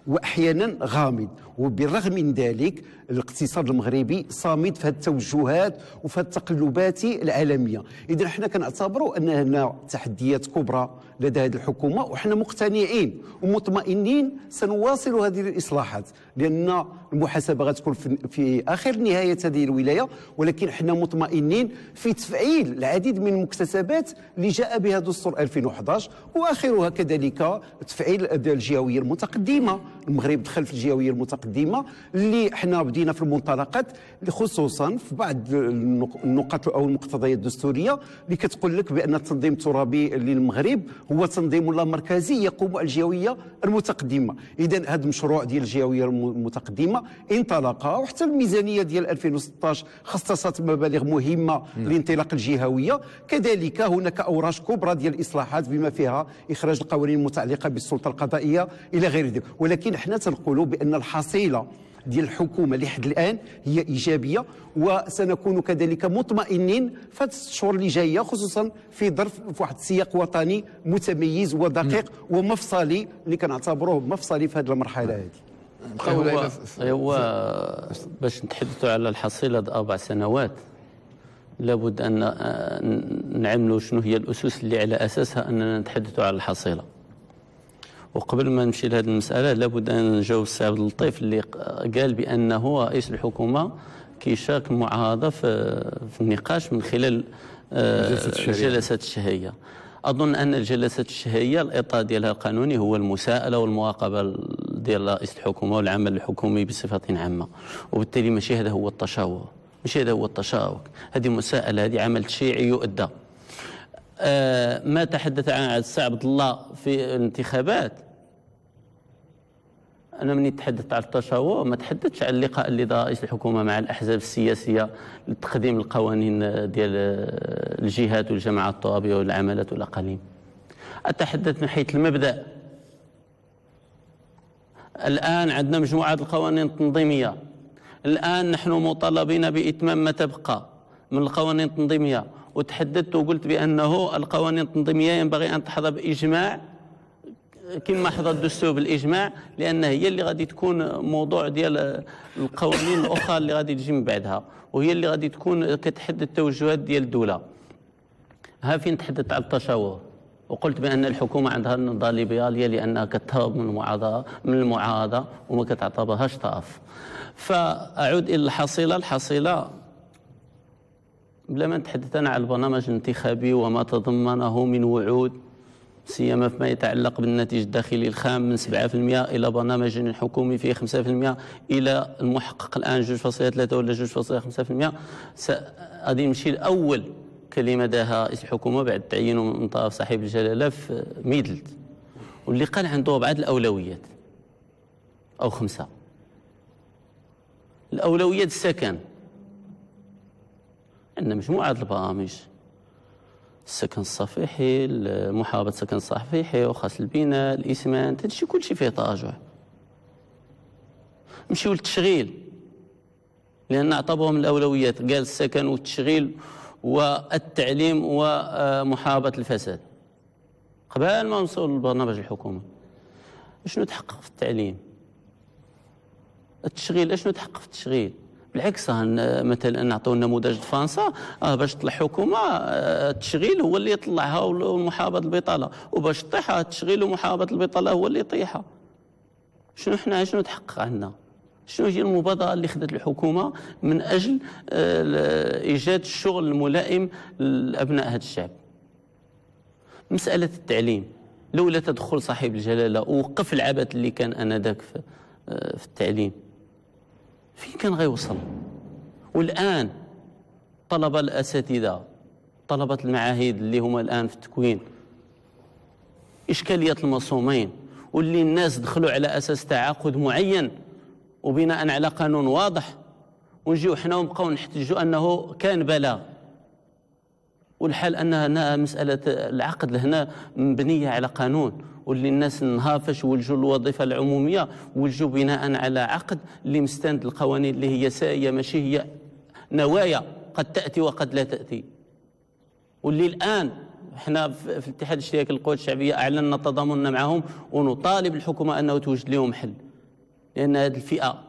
واحيانا غامض. وبالرغم من ذلك الاقتصاد المغربي صامد في هذه التوجهات وفي هذه التقلبات العالميه. اذا احنا كنعتبروا ان هنا تحديات كبرى لدى هذه الحكومه، وحنا مقتنعين ومطمئنين سنواصل هذه الاصلاحات، لان المحاسبه غتكون في اخر نهايه هذه الولايه، ولكن احنا مطمئنين في تفعيل العديد من المكتسبات اللي جاء بها دستور 2011، واخرها كذلك تفعيل الجهويه المتقدمه. المغرب دخل في الجهويه المتقدمه اللي احنا بدينا في المنطلقات، خصوصا في بعض النقاط او المقتضيات الدستوريه اللي كتقول لك بان التنظيم الترابي للمغرب هو تنظيم لا مركزي يقوم على الجهويه المتقدمه. اذا هذا المشروع ديال الجهويه المتقدمه انطلق، وحتى الميزانيه ديال 2016 خصصت مبالغ مهمه لانطلاق الجهويه. كذلك هناك اوراش كبرى ديال الاصلاحات بما فيها اخراج القوانين المتعلقه بالسلطه القضائيه الى غير ذلك. ولكن احنا تنقولوا بان الحصيله ديال الحكومه لحد الان هي ايجابيه، وسنكون كذلك مطمئنين في هذه الشهور اللي جايه، خصوصا في ظرف في واحد السياق وطني متميز ودقيق ومفصلي اللي كنعتبروه مفصلي في هذه المرحله هذه. هو باش نتحدثوا على الحصيله 4 سنوات لابد ان نعملوا شنو هي الاسس اللي على اساسها اننا نتحدثوا على الحصيله. وقبل ما نمشي لهذه المساله لابد ان نجاوب السي عبد اللطيف اللي قال بانه رئيس الحكومه كيشارك معارضه في النقاش من خلال الجلسات الشهريه. اظن ان الجلسات الشهريه الاطار ديالها القانوني هو المساءله والمراقبه ديال رئيس الحكومه والعمل الحكومي بصفه عامه، وبالتالي ماشي هذا هو التشاور، ماشي هذا هو التشارك، هذه مساءله، هذه عمل تشريعي يؤدى. ما تحدث عنه السي عبد الله في الانتخابات، انا مني تحدثت على التشاور ما تحدثتش على اللقاء اللي دار رئيس الحكومه مع الاحزاب السياسيه لتقديم القوانين ديال الجهات والجماعات الترابيه والعمالات والاقاليم. اتحدث من حيث المبدا. الان عندنا مجموعه القوانين التنظيميه، الان نحن مطالبين باتمام ما تبقى من القوانين التنظيميه، وتحدثت وقلت بانه القوانين التنظيميه ينبغي ان تحظى باجماع كما حظى الدستور بالاجماع، لان هي اللي غادي تكون موضوع ديال القوانين الاخرى اللي غادي تجي من بعدها، وهي اللي غادي تكون كتحدد التوجهات ديال الدوله. ها فين تحدثت على التشاور وقلت بان الحكومه عندها نظره ليبراليه لانها كتهرب من المعارضه وما كتعتبرهاش طرف. فاعود الى الحصيله. الحصيله بلا ما نتحدث انا على البرنامج الانتخابي وما تضمنه من وعود، سيما فيما يتعلق بالناتج الداخلي الخام من 7% الى برنامج حكومي فيه 5%، الى المحقق الان 2.3 ولا 2.5%. غادي نمشي لاول كلمه داها رئيس الحكومه بعد تعيينه من طرف صاحب الجلاله في ميدلت، واللي قال عنده 4 الاولويات او 5. الاولويات السكن، عندنا مجموعه البرامج، السكن الصفيحي، محاربه السكن الصفيحي، وخاص البناء، الاسمنت، هادشي كلشي فيه تراجع. نمشيو للتشغيل لان اعتبرهم من الاولويات، قال السكن والتشغيل والتعليم ومحاربه الفساد. قبل ما نوصل للبرنامج الحكومي شنو تحقق في التعليم؟ التشغيل اشنو تحقق في التشغيل؟ بالعكس مثلا نعطيو نموذج فرنسا، باش تطلع حكومه التشغيل هو اللي يطلعها ومحاربه البطاله، وباش تطيح التشغيل ومحاربه البطاله هو اللي يطيحها. شنو حنا شنو تحقق عندنا؟ شنو هي المبادره اللي خدت الحكومه من اجل ايجاد الشغل الملائم لابناء هذا الشعب؟ مساله التعليم، لولا تدخل صاحب الجلاله ووقف العبث اللي كان انذاك في التعليم فين كان غيوصل؟ والان طلبه الاساتذه، طلبه المعاهد اللي هما الان في التكوين، اشكاليه المصومين، واللي الناس دخلوا على اساس تعاقد معين وبناء على قانون واضح، ونجيو حنا ونبقاو نحتجوا انه كان بلاغ، والحال ان هنا مساله العقد هنا مبنيه على قانون، واللي الناس النهار فاش ولجوا الوظيفه العموميه ولجوا بناء على عقد اللي مستند القوانين اللي هي سائيه، ماشي هي نوايا قد تاتي وقد لا تاتي. واللي الان احنا في الاتحاد الاشتراكي للقوات الشعبيه اعلنا تضامننا معهم ونطالب الحكومه انه توجد لهم حل. لأن هذه الفئة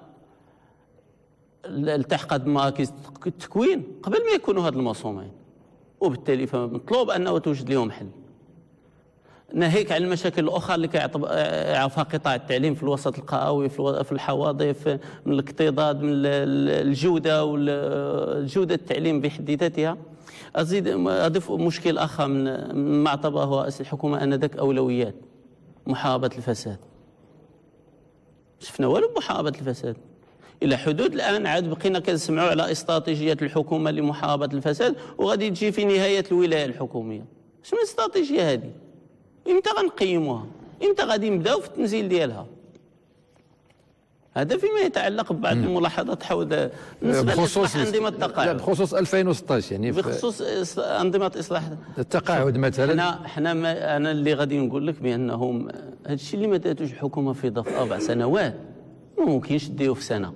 التحقت بمراكز التكوين قبل ما يكونوا هاد المرسومين، وبالتالي فمطلوب أنه توجد لهم حل. ناهيك عن المشاكل الأخرى اللي كيعرفها قطاع التعليم في الوسط القروي، في الحواضر، من الاكتظاظ، من الجودة والجودة التعليم بحد ذاتها. أزيد أضيف مشكل آخر من ما اعتبره رئيس الحكومة آنذاك أولويات محاربة الفساد. شفنا والو محاربة الفساد إلى حدود الآن. عاد بقينا كنسمعوا على استراتيجيات الحكومة لمحاربة الفساد، وغادي تجي في نهاية الولاية الحكومية. شنو الاستراتيجية هذه؟ إمتى غنقيموها؟ إمتى غادي نبداو في التنزيل ديالها؟ هذا فيما يتعلق ببعض الملاحظات حول بخصوص أنظمة التقاعد، بخصوص 2016 يعني بخصوص أنظمة إصلاح التقاعد مثلا. أنا اللي غادي نقول لك بأنهم هذا الشيء اللي ما داتوش الحكومة في ظرف 4 سنوات ما ممكنش ديروه في سنة.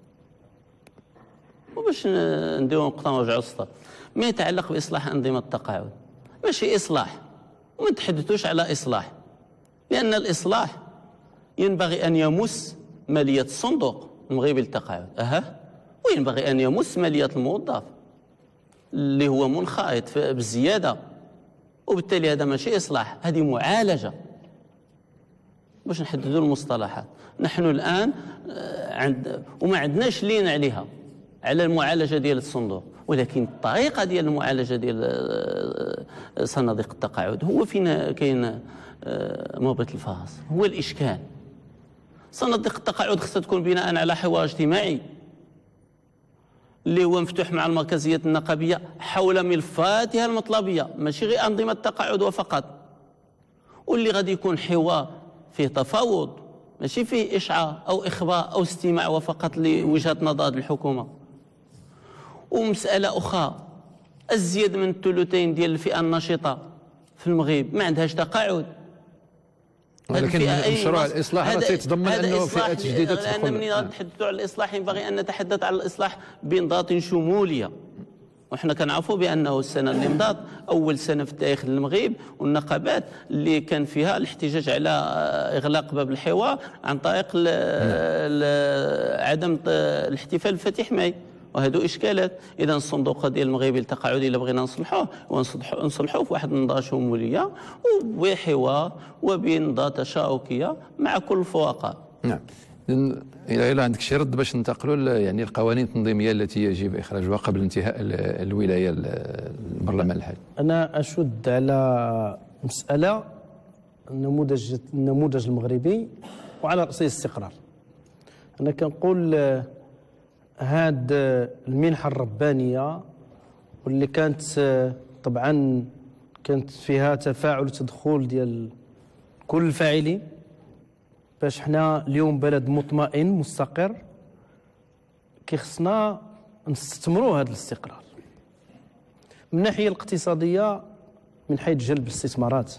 وباش نديروا نقطة ونرجعوا للسطر، ما يتعلق بإصلاح أنظمة التقاعد ماشي إصلاح، وما نتحدثوش على إصلاح، لأن الإصلاح ينبغي أن يمس مالية الصندوق المغربي للتقاعد وينبغي أن يمس مالية الموظف اللي هو منخرط بالزيادة، وبالتالي هذا ماشي إصلاح، هذه معالجة. باش نحددوا المصطلحات، نحن الآن وما عندناش لين عليها على المعالجة ديال الصندوق، ولكن الطريقة ديال المعالجة ديال صناديق التقاعد هو فينا كاين مربط الفرس، هو الإشكال. صناديق التقاعد خصها تكون بناء على حوار اجتماعي اللي هو مفتوح مع المركزيات النقابية حول ملفاتها المطلبية، ماشي غير أنظمة التقاعد وفقط، واللي غادي يكون حوار فيه تفاوض، ماشي فيه إشعار أو إخبار أو استماع وفقط لوجهة نظر الحكومة. ومسألة أخرى، الزيادة من الثلثين ديال الفئة النشطة في المغرب ما عندهاش تقاعد، ولكن مشروع الإصلاح راه تيتضمن أنه فئات جديدة تدخل. لأن من نتحدثوا على الإصلاح ينبغي أن نتحدث على الإصلاح بنظرة شمولية، وحنا كنعرفوا بأنه السنة اللي مضات أول سنة في التاريخ للمغرب والنقابات اللي كان فيها الاحتجاج على إغلاق باب الحوار عن طريق عدم الاحتفال بفتح ماي، وهذو إشكالات. إذا الصندوق ديال المغربي للتقاعد إلا بغينا نصلحوه ونصلحوه في واحد النظرة شمولية وبحوار وبنظرة تشاركية مع كل الفرقاء. نعم. إلا عندك شي رد باش ننتقلوا يعني القوانين التنظيمية التي يجب إخراجها قبل انتهاء الولاية البرلمان الحالي. أنا أشد على مسألة النموذج المغربي وعلى رأسه الاستقرار. أنا كنقول هاد المنحة الربانية واللي كانت طبعا كانت فيها تفاعل وتدخل ديال كل الفاعلين باش حنا اليوم بلد مطمئن مستقر، كيخصنا نستثمروا هذا الاستقرار من الناحية الاقتصادية من حيث جلب الاستثمارات.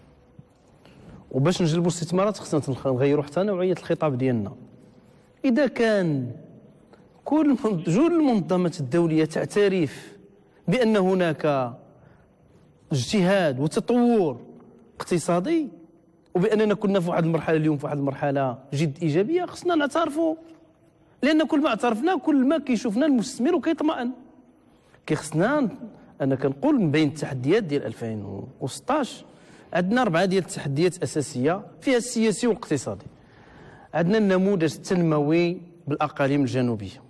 وباش نجلبوا الاستثمارات خصنا نغيروا حتى نوعية الخطاب ديالنا. إذا كان كل جل المنظمات الدولية تعترف بأن هناك اجتهاد وتطور اقتصادي وبأننا كنا في واحد المرحلة اليوم في واحد المرحلة جد إيجابية، خصنا نعترفوا، لأن كل ما اعترفنا كل ما كيشوفنا المستثمر وكيطمئن. كيخصنا أنا كنقول من بين التحديات ديال 2016 عندنا 4 ديال التحديات أساسية فيها السياسي والاقتصادي. عندنا النموذج التنموي بالأقاليم الجنوبية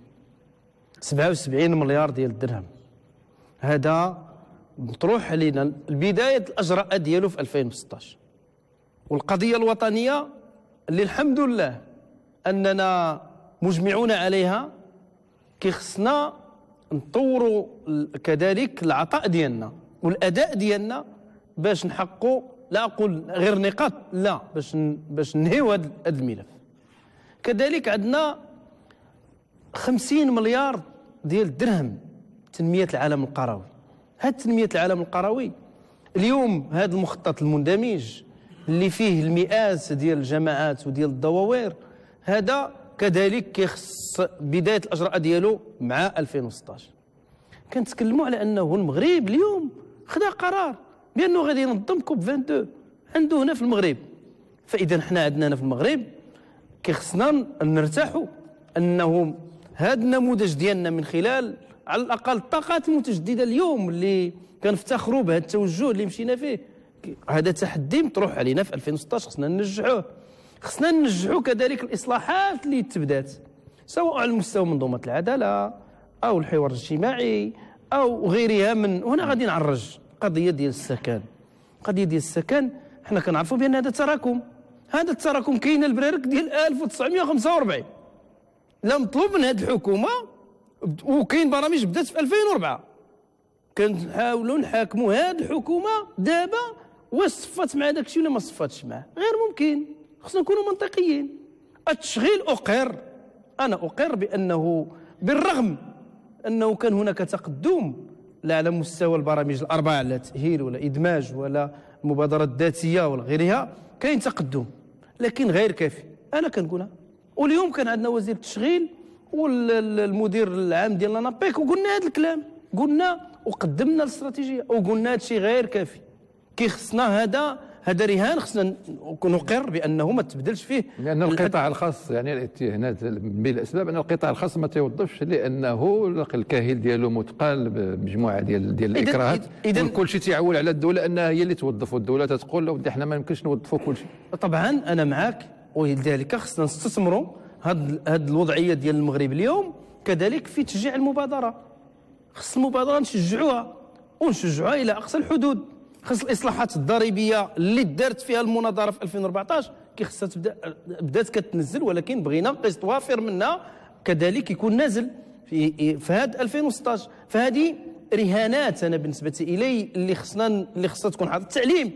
77 مليار ديال الدرهم، هذا مطروح علينا البداية الأجراء ديالو في 2016. والقضية الوطنية اللي الحمد لله أننا مجمعون عليها كيخصنا نطوروا كذلك العطاء ديالنا والأداء ديالنا باش نحققوا، لا أقول غير نقاط، لا باش ننهيو هذا الملف. كذلك عندنا 50 مليار ديال الدرهم تنمية العالم القروي. هذه تنمية العالم القروي اليوم هذا المخطط المندمج اللي فيه المئات ديال الجماعات وديال الدواوير، هذا كذلك كيخص بداية الأجراء ديالو مع 2016. كنتكلموا على أنه المغرب اليوم خدا قرار بأنه غادي ينظم كوب 22 عنده هنا في المغرب. فإذا حنا عندنا هنا في المغرب خصنا نرتاحوا انه هذا النموذج ديالنا من خلال على الاقل الطاقات المتجدده اليوم اللي كنفتخروا بهذا التوجه اللي مشينا فيه. هذا تحدي مطروح علينا في 2016 خصنا ننجحوه. خصنا ننجحوا كذلك الاصلاحات اللي تبدات سواء على مستوى منظومه العداله او الحوار الاجتماعي او غيرها من. هنا غادي نعرج قضيه ديال السكن. قضيه ديال السكن حنا كنعرفوا بان هذا تراكم. هذا التراكم كاين البرارك ديال 1945 لا مطلوب من هذه الحكومه، وكاين برامج بدات في 2004 كنحاولوا نحاكموا هذه الحكومه دابا واش صفات مع داك الشيء ولا ما صفاتش معاه. غير ممكن. خصنا نكونوا منطقيين. التشغيل اقر، انا اقر بانه بالرغم انه كان هناك تقدم لا على مستوى البرامج الاربعه لا تاهيل ولا ادماج ولا المبادرات الذاتيه ولا غيرها، كاين تقدم لكن غير كافي. انا كنقولها. واليوم كان عندنا وزير التشغيل والمدير العام ديال لانابيك وقلنا هذا الكلام، قلنا وقدمنا الاستراتيجيه وقلنا هذا الشيء غير كافي. كي خصنا هذا رهان خصنا نقر بانه ما تبدلش فيه. لان القطاع الخاص يعني هنا من الاسباب ان القطاع الخاص ما توظفش لانه الكاهل ديالو مثقل بمجموعه ديال الاكراهات. كل شيء تيعول على الدوله انها هي اللي توظف، والدوله تتقول ودي حنا ما يمكنش نوظفوا كل شيء. طبعا انا معك، ولذلك خصنا نستثمروا هذه الوضعيه ديال المغرب اليوم كذلك في تشجيع المبادره. خص المبادره نشجعوها ونشجعوها الى اقصى الحدود. خص الاصلاحات الضريبيه اللي دارت فيها المناظره في 2014 كي خصها بدات كتنزل، ولكن بغينا قسط وافر منها كذلك يكون نازل في هذا 2016. فهذه رهانات انا بالنسبه الي اللي خصها تكون حاضره. التعليم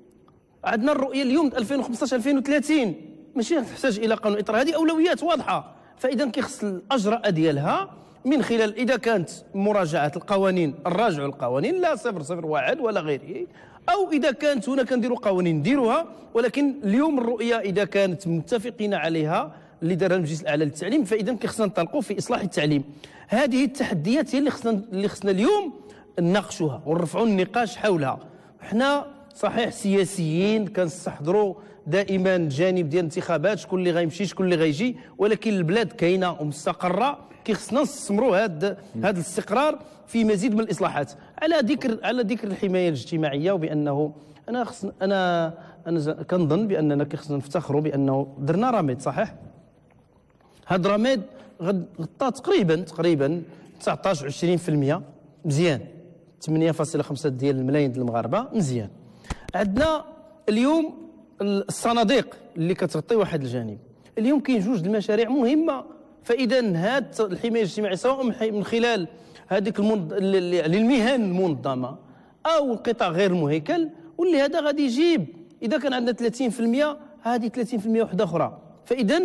عندنا الرؤيه اليوم 2015 2030 ماشي تحتاج الى قانون اطار. هذه اولويات واضحه. فاذا كيخص الاجراء ديالها من خلال اذا كانت مراجعه القوانين نراجعوا القوانين لا 001 ولا غيره، او اذا كانت هنا كنديروا قوانين نديروها. ولكن اليوم الرؤيه اذا كانت متفقين عليها اللي دارها المجلس الاعلى للتعليم، فاذا كيخصنا ننطلقوا في اصلاح التعليم. هذه التحديات هي اللي خصنا اليوم نناقشوها ونرفعوا النقاش حولها. حنا صحيح سياسيين كنستحضروا دائما جانب ديال الانتخابات، شكون اللي غيمشي شكون اللي غيجي، ولكن البلاد كاينه ومستقره. كيخصنا نستثمروا هذا الاستقرار في مزيد من الاصلاحات. على ذكر الحمايه الاجتماعيه، وبانه انا كنظن باننا كيخصنا نفتخروا بانه درنا رميد. صحيح هذا الرميد غطى تقريبا 19 20% مزيان. 8.5 ديال الملايين ديال المغاربه مزيان. عندنا اليوم الصناديق اللي كتغطي واحد الجانب. اليوم كاين جوج المشاريع مهمه. فاذا هذه الحمايه الاجتماعيه سواء من خلال هذيك المهن المنظمه او القطاع غير المهيكل، واللي هذا غادي يجيب اذا كان عندنا 30% هذه 30% وحده اخرى. فاذا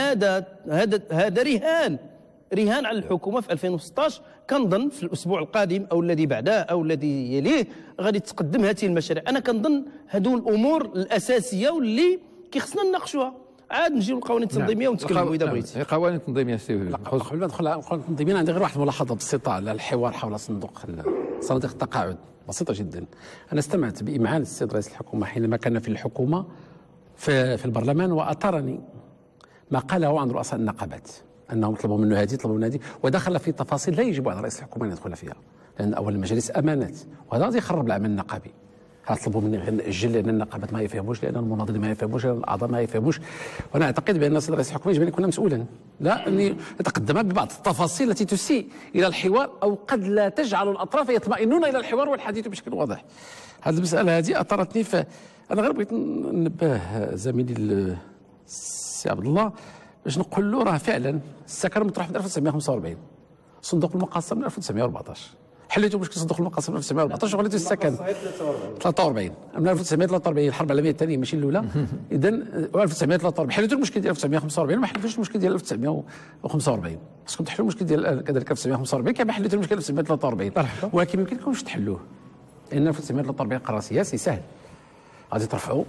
هذا رهان على الحكومه في 2016. كنظن في الاسبوع القادم او الذي بعده او الذي يليه غادي تقدم هذه المشاريع. انا كنظن هذو الامور الاساسيه واللي كيخصنا نناقشوها. عاد نجيو للقوانين التنظيميه ونتكلموا اذا بغيتي. قوانين التنظيميه سي قبل ما ندخل على القوانين التنظيميه عندي غير واحد الملاحظه بسيطه على الحوار حول صناديق التقاعد. بسيطه جدا. انا استمعت بامعان السيد رئيس الحكومه حينما كان في الحكومه في البرلمان، واثارني ما قاله عن رؤساء النقابات انهم طلبوا منه هذه طلبوا منه هذه، ودخل في تفاصيل لا يجب على رئيس الحكومه ان يدخل فيها، لان اول المجالس امانات وهذا غادي يخرب العمل النقابي. طلبوا مني غير ناجل لان النقابات ما يفهموش، لان المناضلين ما يفهموش، لان الاعضاء ما يفهموش. وانا اعتقد بان السيد رئيس الحكومه يجب ان يكون مسؤولا، لا ان يتقدم ببعض التفاصيل التي تسيء الى الحوار او قد لا تجعل الاطراف يطمئنون الى الحوار والحديث بشكل واضح. هذه المساله هذه اثرتني. فانا غير بغيت ننبه زميلي السي عبد الله باش نقول له راه فعلا السكن مطروح من 1945، صندوق المقاصه من 1914. حليتوا مشكل صندوق المقاصه من 1914 وخليتوا السكن 43 من 1943 الحرب العالميه الثانيه ماشي الاولى. اذا 1943 حليتوا المشكل ديال 1945 وما حليتوش المشكل ديال 1945. خصكم تحلوا المشكل ديال كذلك 1945 كما حليتوا المشكل 1943، ولكن ما يمكنكمش تحلوه لان 1943 قرار سياسي سهل. غادي ترفعوا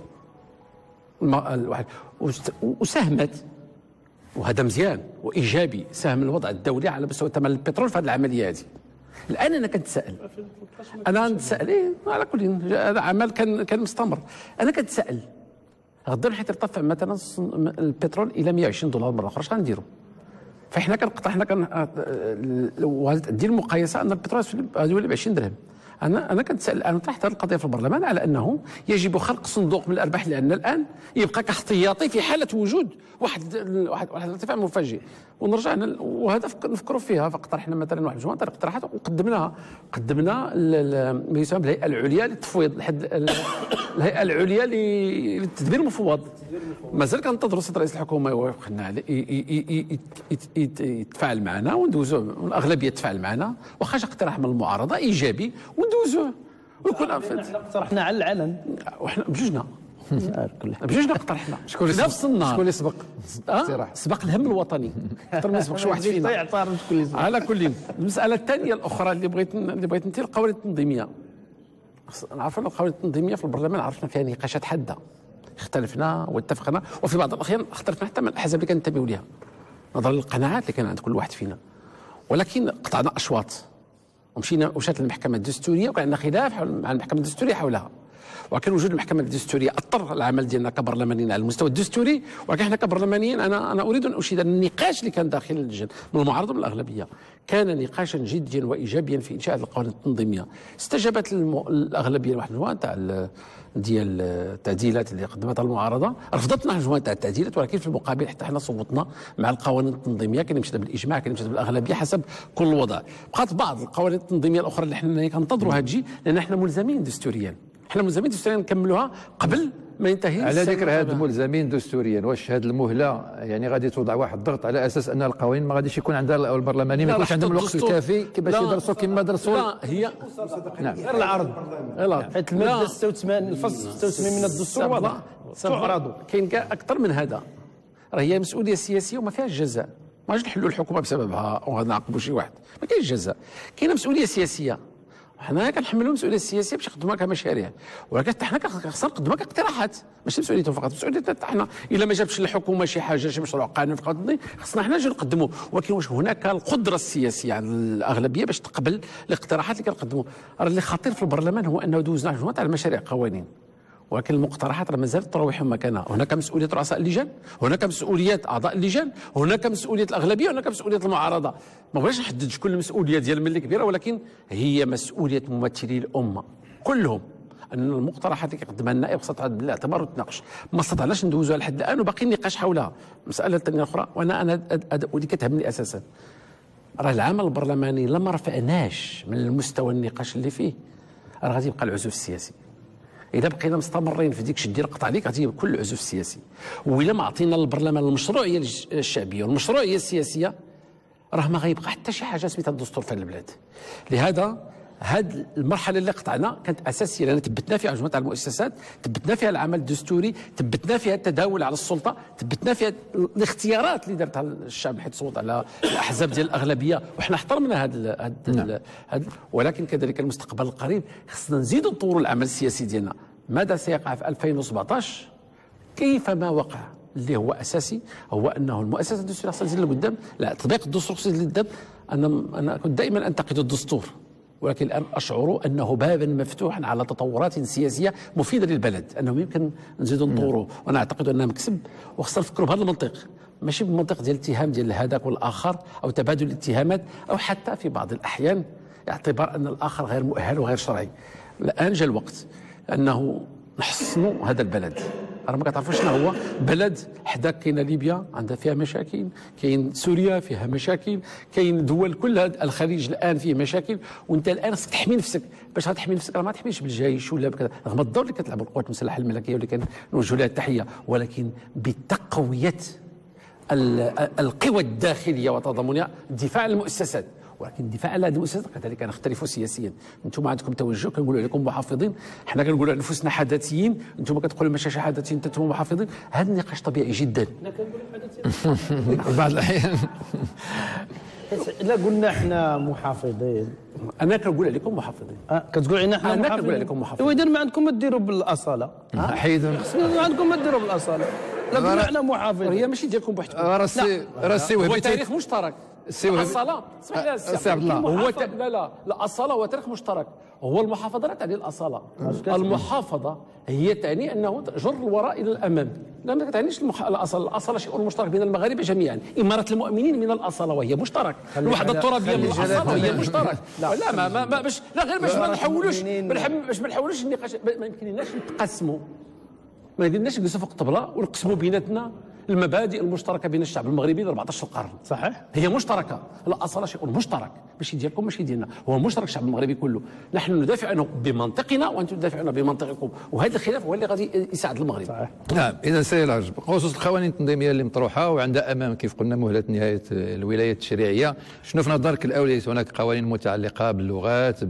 الواحد وساهمت، وهذا مزيان وايجابي، ساهم الوضع الدولي على مستوى ثمن البترول في هذه العمليه هذه. الان انا كنتسائل على كل هذا عمل كان مستمر. انا كنتسائل غدا حيت ارتفع مثلا البترول الى 120 دولار مره اخرى، اش غنديروا؟ فاحنا كنقطع دير المقايسه ان البترول يولي ب 20 درهم. انا كنتسال الان طرحت هذه القضيه في البرلمان على انه يجب خلق صندوق من الارباح، لان الان يبقى كاحتياطي في حاله وجود واحد الارتفاع مفاجئ. ونرجع وهذا نفكروا فيها، فاقترحنا مثلا واحد مجموعه الاقتراحات وقدمناها. قدمنا ما يسمى بالهيئه العليا للتفويض، الهيئه العليا للتدبير المفوض. مازال كننتظروا السيد رئيس الحكومه يوافقنا عليه، يتفاعل معنا وندوزوه، الاغلبيه تفاعل معنا، واخا جا اقتراح من المعارضه ايجابي وندوزوه ويكون اقترحنا على العلن وحنا بجوجنا اقترحنا نفس النهار. شكون اللي سبق؟ سبق الهم الوطني اكثر ما سبق شي واحد فينا. على كل، المساله الثانيه الاخرى اللي بغيت ننتهي القوانين التنظيميه. نعرفوا القوانين التنظيميه في البرلمان عرفنا فيها نقاشات حاده، اختلفنا واتفقنا، وفي بعض الاحيان اختلفنا حتى من الاحزاب اللي كننتميو لها نظرا للقناعات اللي كان عند كل واحد فينا، ولكن قطعنا اشواط ومشات للمحكمه الدستوريه، وكان عندنا خلاف مع المحكمه الدستوريه حولها. وكان وجود المحكمه الدستوريه اضطر العمل ديالنا كبرلمانيين على المستوى الدستوري، ولكن احنا كبرلمانيين انا اريد ان اشيد ان النقاش اللي كان داخل اللجان من المعارضه ومن الاغلبيه كان نقاشا جديا وايجابيا في انشاء القوانين التنظيميه. استجابت الاغلبيه لواحد المجموعه ديال التعديلات اللي قدمتها المعارضه، رفضتنا مجموعه تاع التعديلات، ولكن في المقابل حتى حنا صوتنا مع القوانين التنظيميه، كاين مشات بالاجماع، كاين مشات بالاغلبيه حسب كل وضع. بقات بعض القوانين التنظيميه الاخرى اللي حنا كننتظروها تجي، لان احنا ملزمين دستوريا، نكملوها قبل ما ينتهي. على ذكر هذا الملزمين دستوريا، واش هذه المهله يعني غادي توضع واحد الضغط على اساس ان القوانين ما غاديش يكون عندها البرلمانيين ما يكونش عندهم الوقت الكافي باش يدرسوا كما درسوا؟ لا، هي غير العرض، حيت الماده 86 الفصل 86 من الدستور واضح تعرض. كاين كاع اكثر من هذا، راه هي مسؤوليه سياسيه وما فيهاش جزاء، ما غاديش نحلوا الحكومه بسببها وغادي نعاقبوا شي واحد، ما كاينش جزاء، كاينه مسؤوليه سياسيه. حنا كنحملوا المسؤوليه السياسيه باش يقدموها كمشاريع، ولكن حنا خصنا نقدموها كاقتراحات، ماشي مسؤوليتهم فقط، مسؤوليتنا حنا. الا ما جابش الحكومه شي حاجه، شي مشروع قانون في القانون خصنا حنا نجيو نقدموا، ولكن واش هناك القدره السياسيه على الاغلبيه باش تقبل الاقتراحات اللي كنقدموا؟ راه اللي خطير في البرلمان هو انه دوزنا مجموعه على المشاريع قوانين، ولكن المقترحات راه مازالت تراوح مكانها. هناك مسؤوليه رؤساء اللجان، هناك مسؤوليات اعضاء اللجان، هناك مسؤوليه الاغلبيه، هناك مسؤوليه المعارضه. ما بغيتش نحدد شكون المسؤوليه ديال ملي كبيره، ولكن هي مسؤوليه ممثلي الامه كلهم ان المقترحات اللي كيقدمها النائب خصها تعاد بالاعتبار وتناقش. ما استطعناش ندوزوها لحد الان وباقي النقاش حولها. مساله ثانيه اخرى، وانا ودي كتهمني اساسا، راه العمل البرلماني لما رفعناش من المستوى النقاش اللي فيه راه غادي يبقى العزوف السياسي. إذا بقينا مستمرين في ديك الدير قطع عليك غادي كل العزوف السياسي، وإلا ما عطينا للبرلمان المشروعية الشعبية والمشروعية السياسية راه ما غيبقى حتى شي حاجة سميتها الدستور في البلاد. لهذا هذه المرحلة اللي قطعنا كانت أساسية، لأن ثبتنا فيها مجموعة المؤسسات، ثبتنا فيها العمل الدستوري، ثبتنا فيها التداول على السلطة، ثبتنا فيها الاختيارات اللي دارتها الشعب حيت صوت على الأحزاب ديال الأغلبية، وحنا احترمنا هذا ولكن كذلك المستقبل القريب خصنا نزيدوا نطوروا العمل السياسي ديالنا. ماذا سيقع في 2017 كيفما وقع؟ اللي هو اساسي هو انه المؤسسه الدستوريه خصها تزيد لقدام، لا تطبيق الدستور خصها تزيد لقدام. انا كنت دائما انتقد الدستور، ولكن الان اشعر انه بابا مفتوحا على تطورات سياسيه مفيده للبلد، انه يمكن نزيدوا نطوروا. وانا اعتقد انها مكسب، وخصنا نفكروا بهذا المنطق، ماشي بالمنطق ديال الاتهام ديال هذاك والاخر او تبادل الاتهامات، او حتى في بعض الاحيان اعتبار ان الاخر غير مؤهل وغير شرعي. الان جاء الوقت انه نحصنوا هذا البلد. راه ما كتعرفوش شنو هو بلد حداك كاينه ليبيا عندها فيها مشاكل، كاين سوريا فيها مشاكل، كاين دول كلها الخليج الان فيه مشاكل، وانت الان خصك تحمي نفسك. باش غتحمي نفسك راه ما تحميش بالجيش ولا بكذا، رغم الدور اللي كتلعب القوات المسلحه الملكيه واللي كنوجهوا لها التحيه، ولكن بتقويه القوى الداخليه وتضامنها، الدفاع عن المؤسسات. ولكن الدفاع على هذه المؤسسات كذلك نختلفوا سياسيا. انتم عندكم توجه كنقولوا عليكم محافظين، حنا كنقولوا على نفوسنا حداثيين، انتم كتقولوا ماشي حداثيين انتم محافظين. هذا النقاش طبيعي جدا. انا كنقولوا حداثيين بعض الاحيان. لا قلنا احنا محافظين، انا كنقول عليكم محافظين. كتقول علينا احنا محافظين؟ انا كنقول عليكم محافظين. واذا ما عندكم ما ديروا بالاصاله، حيدوا ما عندكم ما ديروا بالاصاله. لا قلنا احنا محافظين، هي ماشي ديالكم بوحدكم. راسي هو تاريخ مشترك. الاصاله اسمح لي السي عبد الله هو لا الاصاله هو تاريخ مشترك. هو المحافظه لا تعني الاصاله. المحافظه هي تعني انه جر الوراء الى الامام. لا ما تعنيش الاصاله. الاصاله شيء مشترك بين المغاربه جميعا. اماره المؤمنين من الاصاله وهي مشترك. الوحده الترابيه من الاصاله وهي مشترك. لا ما باش لا غير باش ما نحولوش النقاش. ما يمكنناش نتقسموا. ما يمكنناش نجلسوا فوق الطبله ونقسموا بيناتنا المبادئ المشتركه بين الشعب المغربي 14 قرن. صحيح هي مشتركه. الاصاله شيء مشترك ماشي ديالكم ماشي ديالنا. هو مشترك الشعب المغربي كله. نحن ندافع عنه بمنطقنا وانتم تدافعون بمنطقكم. وهذا الخلاف هو اللي غادي يساعد المغرب. صحيح. نعم. اذا سي العجب بخصوص القوانين التنظيميه اللي مطروحه وعندها امام كيف قلنا مهله نهايه الولايه التشريعيه، شنو في نظرك الاولويات؟ هناك قوانين متعلقه باللغات،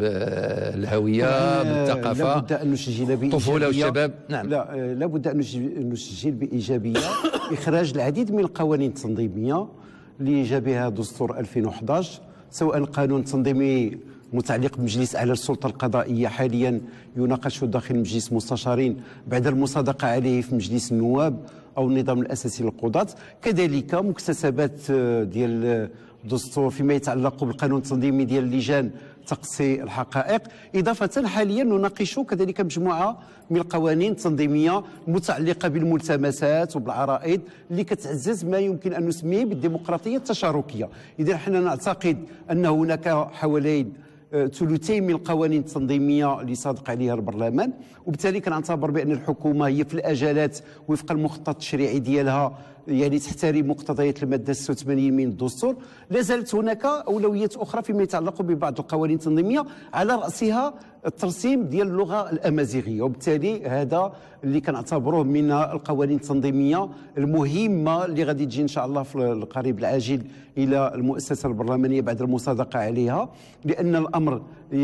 بالهويه، بالثقافه، لابد ان نسجل الطفوله والشباب. نعم. لا لابد ان نسجل بايجابيه اخراج العديد من القوانين التنظيميه اللي جاء بها دستور 2011، سواء قانون تنظيمي متعلق بمجلس اعلى السلطه القضائيه حاليا يناقش داخل مجلس المستشارين بعد المصادقه عليه في مجلس النواب، او النظام الاساسي للقضاة، كذلك مكتسبات ديال الدستور فيما يتعلق بالقانون التنظيمي ديال اللجان تقصي الحقائق. إضافة حاليا نناقش كذلك مجموعة من القوانين التنظيمية المتعلقة بالملتمسات وبالعرائض اللي كتعزز ما يمكن أن نسميه بالديمقراطية التشاركية. إذا حنا نعتقد أن هناك حوالي ثلثين من القوانين التنظيميه اللي صادق عليها البرلمان، وبالتالي كنعتبر بان الحكومه هي في الاجالات وفق المخطط التشريعي ديالها يعني تحترم مقتضيات الماده 86 من الدستور. لا زالت هناك اولويات اخرى فيما يتعلق ببعض القوانين التنظيميه، على راسها الترسيم ديال اللغه الامازيغيه، وبالتالي هذا اللي كنعتبروه من القوانين التنظيميه المهمه اللي غادي تجي ان شاء الله في القريب العاجل الى المؤسسه البرلمانيه بعد المصادقه عليها، لان الامر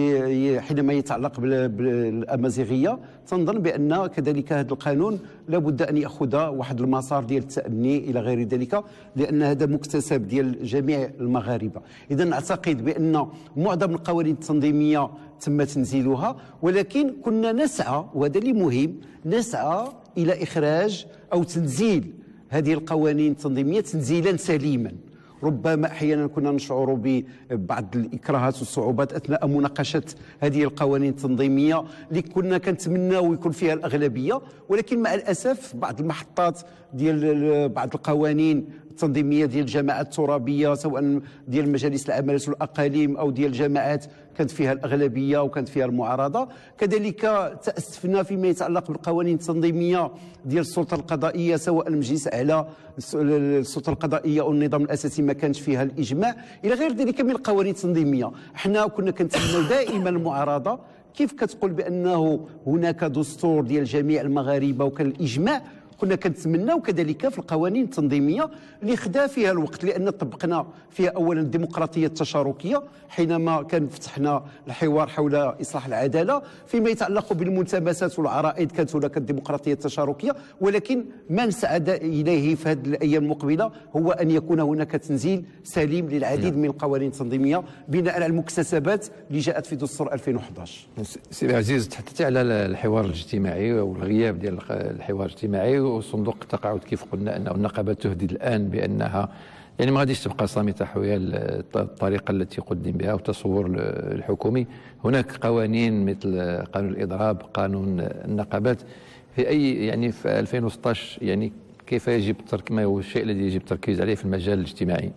حينما يتعلق بالامازيغيه تنظن بان كذلك هذا القانون لابد ان ياخذ واحد المسار ديال التأني الى غير ذلك، لان هذا مكتسب ديال جميع المغاربه. اذا نعتقد بان معظم القوانين التنظيميه تم تنزيلها، ولكن كنا نسعى، وهذا اللي مهم، نسعى الى اخراج او تنزيل هذه القوانين التنظيميه تنزيلا سليما. ربما احيانا كنا نشعر ببعض الاكراهات والصعوبات اثناء مناقشه هذه القوانين التنظيميه اللي كنا كنتمناو يكون فيها الاغلبيه، ولكن مع الاسف بعض المحطات ديال بعض القوانين التنظيميه ديال الجماعات الترابيه، سواء ديال مجالس العمالات والاقاليم او ديال الجماعات، كانت فيها الاغلبيه وكانت فيها المعارضه. كذلك تاسفنا فيما يتعلق بالقوانين التنظيميه ديال السلطه القضائيه، سواء المجلس الاعلى السلطه القضائيه او النظام الاساسي ما كانش فيها الاجماع الى غير ذلك من القوانين التنظيميه. احنا كنا كنتمنوا دائما المعارضه، كيف كتقول بانه هناك دستور ديال جميع المغاربه وكان الاجماع، كنا كنتمناو كذلك في القوانين التنظيميه اللي خدا فيها الوقت، لان طبقنا فيها اولا الديمقراطيه التشاركيه حينما كان فتحنا الحوار حول اصلاح العداله. فيما يتعلق بالملتمسات والعرائض كانت هناك الديمقراطيه التشاركيه، ولكن ما نسعى اليه في هذه الايام المقبله هو ان يكون هناك تنزيل سليم للعديد من القوانين التنظيميه بناء على المكتسبات اللي جاءت في دستور 2011. سي عزيز، تحدثت على الحوار الاجتماعي والغياب ديال الحوار الاجتماعي وصندوق التقاعد، كيف قلنا انه النقابات تهدد الان بانها يعني ما غاديش تبقى صامته حول الطريقه التي قدم بها والتصور الحكومي. هناك قوانين مثل قانون الاضراب، قانون النقابات، في اي يعني في 2016 يعني كيف يجب ما هو الشيء الذي يجب التركيز عليه في المجال الاجتماعي؟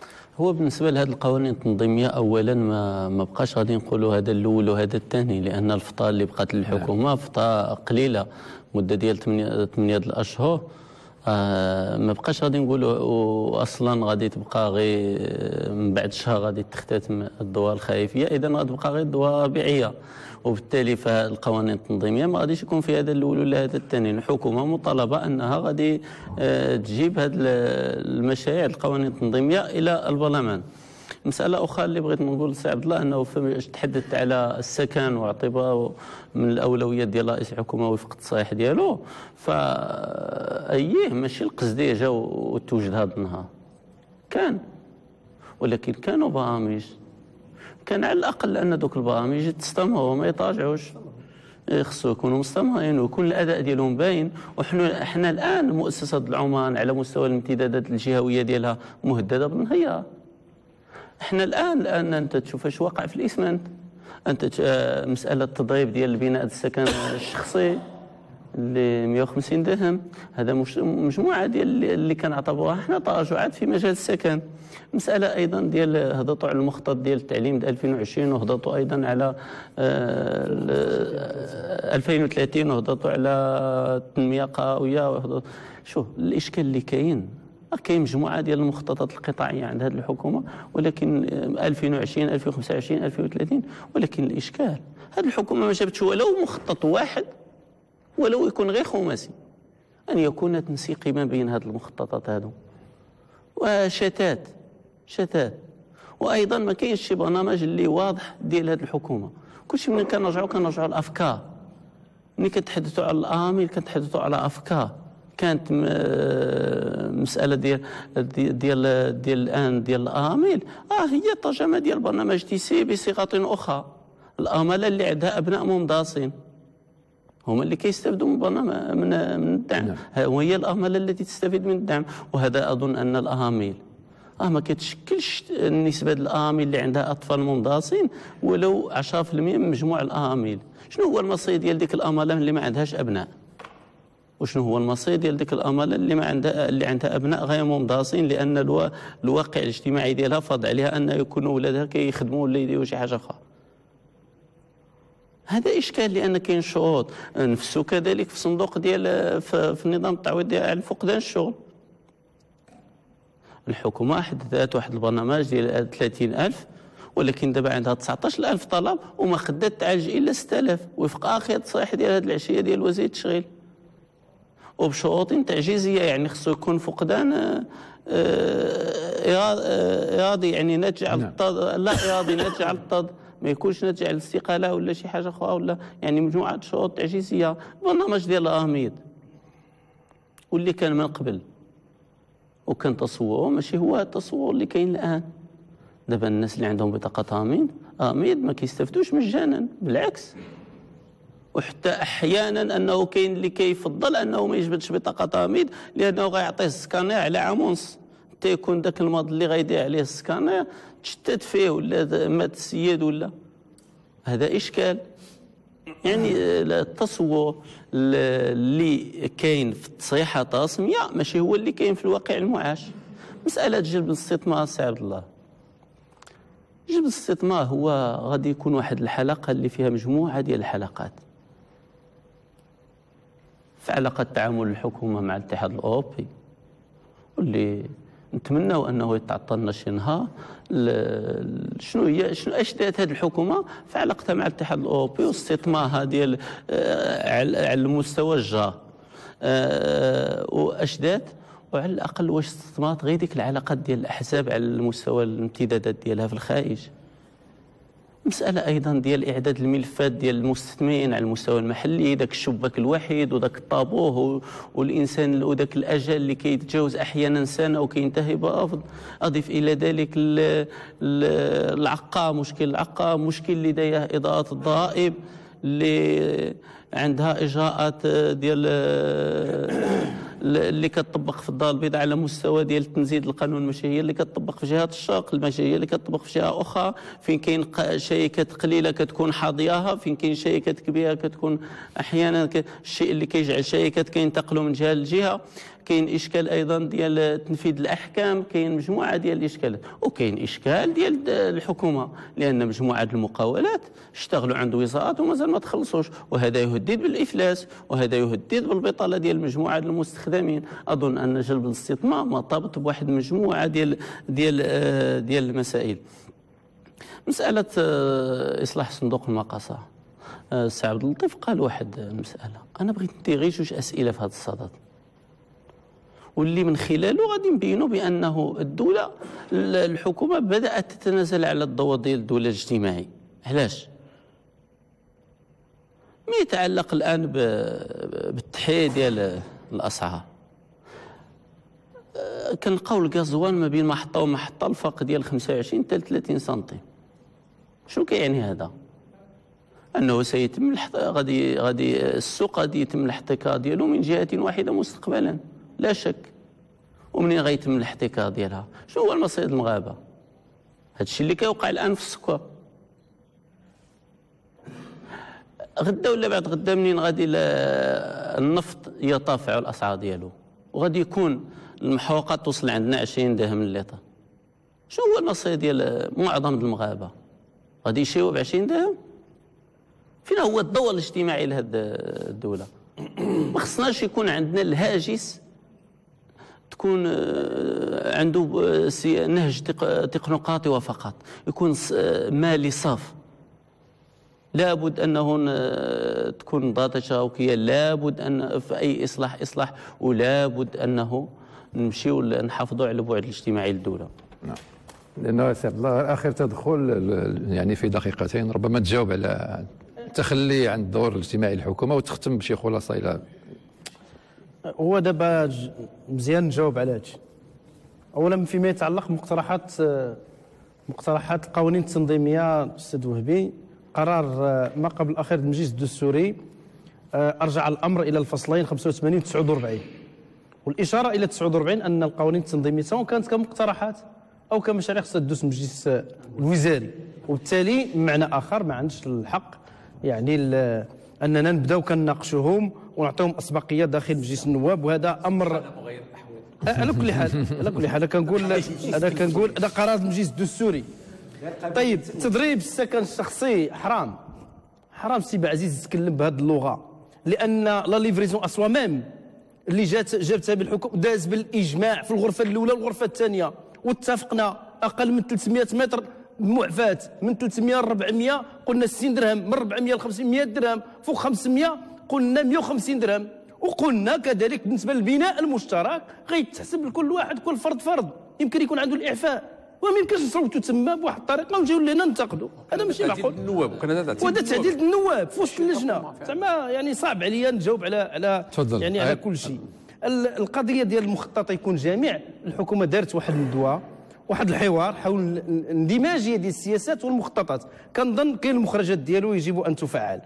هو بالنسبه لهذه القوانين التنظيميه اولا ما بقاش غادي نقولوا هذا الاول وهذا الثاني، لان الفتره اللي بقات للحكومه فتره قليله، مده ديال 8 الاشهر. ما بقاش غادي نقولوا اصلا غادي تبقى غير من بعد شهر غادي تختتم الدوره الخريفيه، اذا غتبقى غير الدوره الربيعيه، وبالتالي فالقوانين التنظيميه ما غاديش يكون في هذا الاول ولا هذا الثاني. الحكومه مطالبه انها غادي تجيب هذه المشاريع القوانين التنظيميه الى البرلمان. مسألة أخرى اللي بغيت نقول لسي عبد الله أنه تحدثت على السكن واعتباره من الأولويات ديال رئيس الحكومة وفق التصريح ديالو، فأيه ماشي القصدية جا وتوجد هذا النهار، كان ولكن كانوا برامج، كان على الأقل أن دوك البرامج تستمر وما يتراجعوش، خصو يكونوا مستمرين ويكون الاداء ديالهم باين. وحنا الان مؤسسه العمان على مستوى الامتدادات الجهويه ديالها مهدده بالانهيار، احنا الان انت تشوف اش واقع في الاسمنت. انت مساله التضريب ديال البناء السكن الشخصي اللي 150 درهم، هذا مجموعه ديال اللي كنعتبروها احنا تراجعات في مجال السكن. مساله ايضا ديال هضطوا على المخطط ديال التعليم ديال 2020 وهضطوا ايضا على 2030 وهضطوا على التنميه القرويه. شوف الاشكال اللي كاين مجموعه ديال المخططات القطاعيه عند هذه الحكومه، ولكن 2020 2025 2030، ولكن الاشكال هذه الحكومه ما جابتش ولو مخطط واحد، ولو يكون غير خماسي، ان يكون تنسيقي ما بين هذه المخططات هذو، وشتات وايضا ما كاينش شي برنامج اللي واضح ديال هذه الحكومه. كلشي ملي كنرجعوا الافكار، ملي كنتحدثوا على الامل كنتحدثوا على افكار. كانت مساله ديال الان ديال الامل هي ترجمه ديال برنامج تيسي بصيغه اخرى. الامل اللي عندها ابناء ممداصين هما اللي كيستافدوا من برنامج من الدعم، وهي الامل التي تستفيد من الدعم. وهذا اظن ان الامل ما كتشكلش النسبه الامل اللي عندها اطفال ممداصين ولو 10% من مجموع الامل. شنو هو المصير ديال ديك الامل اللي ما عندهاش ابناء؟ وشنو هو المصير ديال ديك الامل اللي عندها ابناء غير ممداصين، لان الواقع الاجتماعي ديالها فرض عليها ان يكونوا ولادها كيخدموا ولا يديروا شي حاجه اخرى. هذا اشكال، لان كاين شروط نفسه كذلك في صندوق ديال في النظام التعويض ديال فقدان الشغل. الحكومه حددت واحد البرنامج ديال 30,000، ولكن دابا عندها 19,000 طلب وما خدات تعالج الا 6,000 وفق اخر تصريح ديال هذه العشيه ديال وزير التشغيل، وبشروط تعجيزيه. يعني خصو يكون فقدان ارادي، يعني ناتج على الطرد، لا ارادي ناتج على الطرد، ما يكونش ناتج على الاستقاله ولا شي حاجه اخرى، ولا يعني مجموعه شروط تعجيزيه. برنامج ديال الاميد واللي كان من قبل وكان تصوره ماشي هو التصور اللي كاين الان. دابا الناس اللي عندهم بطاقه اميد ما كيستافدوش مجانا، بالعكس. وحتى احيانا انه كاين اللي كيفضل انه ما يجبدش بطاقه اميد، لانه غيعطيه السكانير على عام ونص، حتى يكون ذاك المرض اللي غيدير عليه السكانير تشتت فيه ولا مات السيد ولا. هذا اشكال. يعني التصور اللي كاين في التصريحات الرسميه ماشي هو اللي كاين في الواقع المعاش. مساله جلب الاستثمار سي عبد الله، جلب الاستثمار هو غادي يكون واحد الحلقه اللي فيها مجموعه ديال الحلقات في علاقه تعامل الحكومه مع الاتحاد الاوروبي، واللي نتمنوا انه يتعطى لنا شي نهار شنو اش دارت هذه الحكومه في علاقتها مع الاتحاد الاوروبي واستثمارها ديال على المستوى الجار، واش دارت، وعلى الاقل واش استثمرت غير ديك العلاقات ديال الاحزاب على المستوى الامتدادات ديالها في الخارج. مسألة أيضا ديال إعداد الملفات ديال المستثمرين على المستوى المحلي، ذاك الشباك الوحيد وذاك الطابور والإنسان وذاك الأجل اللي كيتجاوز أحيانا سنة وكينتهي برفض. أضيف إلى ذلك العقار، مشكل العقار، مشكل اللي دايره إدارة الضرائب اللي عندها إجراءات ديال اللي كتطبق في الدار البيضاء على مستوى ديال تنزيل القانون، ماشي هي اللي كتطبق في جهات الشرق، ماشي هي اللي كتطبق في جهه اخرى. فين كاين شركات قليله كتكون حاضياها، فين كاين شركات كبيره كتكون احيانا الشيء اللي كيجعل شركات كينتقلوا من جهه لجهه. كاين اشكال ايضا ديال تنفيذ الاحكام، كاين مجموعه ديال الاشكالات، وكاين اشكال ديال الحكومه، لان مجموعه المقاولات اشتغلوا عند وزارات ومازال ما تخلصوش، وهذا يهدد بالافلاس، وهذا يهدد بالبطاله ديال مجموعه المستخدمين. اظن ان جلب الاستثمار مرتبط بواحد مجموعه ديال المسائل. مساله اصلاح صندوق المقاصه، السي عبد اللطيف قال واحد المساله، انا بغيت ندير غير جوج اسئله في هذا الصدد، واللي من خلاله غادي نبينوا بانه الدوله الحكومه بدات تتنازل على الدور ديال الدوله الاجتماعي. علاش؟ ما يتعلق الان بالتحية ديال الاسعار، كنلقاو الغازوان ما بين محطه ومحطه الفرق ديال 25 حتى 30 سنتيم. شنو كيعني هذا؟ انه سيتم غادي السوق غادي يتم الاحتكار ديالو من جهه واحده مستقبلا لا شك. ومنين غيتم الاحتكار ديالها؟ شنو هو المصير المغاربه؟ هذا الشيء اللي كيوقع الان في السكر. غدا ولا بعد غدا منين غادي النفط يرتفع الاسعار ديالو وغادي يكون المحروقات توصل عندنا 20 درهم للتر، شنو هو المصير ديال معظم المغاربه؟ غادي يشريو ب 20 درهم؟ فين هو الدور الاجتماعي لهذه الدوله؟ ما خصناش يكون عندنا الهاجس تكون عنده نهج تكنوقراطي فقط، يكون مالي صاف. لابد انه تكون نظاره شراكيه، لابد ان في اي اصلاح ولابد انه نمشيو نحافظوا على البعد الاجتماعي للدوله. نعم. لأنه سي عبد الله آخر تدخل يعني في دقيقتين ربما تجاوب على تخلي عن الدور الاجتماعي للحكومة وتختم بشي خلاصة إلى. هو دابا مزيان نجاوب على هادشي. أولا فيما يتعلق مقترحات القوانين التنظيمية أستاذ وهبي، قرار ما قبل الأخير المجلس الدستوري أرجع الأمر إلى الفصلين 85 و 49، والإشارة إلى 49 أن القوانين التنظيمية سواء كانت كمقترحات أو كمشاريع خصها تدوز المجلس الوزاري، وبالتالي بمعنى آخر ما عندش الحق يعني أننا نبداو كنناقشوهم ونعطيهم أسبقية داخل مجلس النواب، وهذا أمر على كل حال أنا كنقول هذا قرار المجلس الدستوري. طيب تضريب السكن الشخصي حرام سي عزيز يتكلم بهذه اللغة، لأن لا ليفريزون اسوا ميم اللي جابتها بالحكم داز بالاجماع في الغرفه الاولى والغرفه الثانيه، واتفقنا اقل من 300 متر معفاة، من 300 ل 400 قلنا 60 درهم، من 400 ل 500 درهم، فوق 500 قلنا 150 درهم، وقلنا كذلك بالنسبه للبناء المشترك غيتحسب لكل واحد كل فرد يمكن يكون عنده الاعفاء، وما يمكنش نصوتوا تما بواحد الطريقه ونجيو لهنا ننتقدوا، هذا ماشي معقول. وهذا تعديل النواب في وسط اللجنه، زعما يعني صعب عليا نجاوب على يعني على كل شيء. القضيه ديال المخطط يكون جامع، الحكومه دارت واحد الندوه، واحد الحوار حول الاندماجيه ديال السياسات والمخططات، كنظن كاين المخرجات ديالو يجب ان تفعل.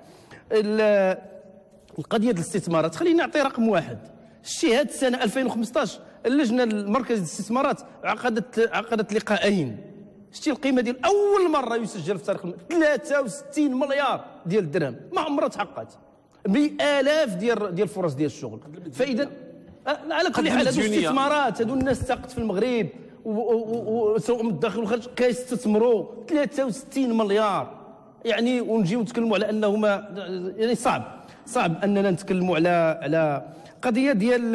القضيه ديال الاستثمارات، خليني نعطي رقم واحد. الشيء هذه السنه 2015 اللجنه المركزيه للاستثمارات عقدت لقاءين، شتي القيمه ديال اول مره يسجل في تاريخ 63 مليار ديال الدرهم، ما عمرها تحققت، بالاف ديال فرص ديال الشغل. فاذا على كل حال هذو الاستثمارات، هذو الناس تاقت في المغرب وسواء من الداخل والخارج كيستثمروا 63 مليار، يعني ونجيو نتكلموا على انه ما يعني صعب اننا نتكلموا على قضيه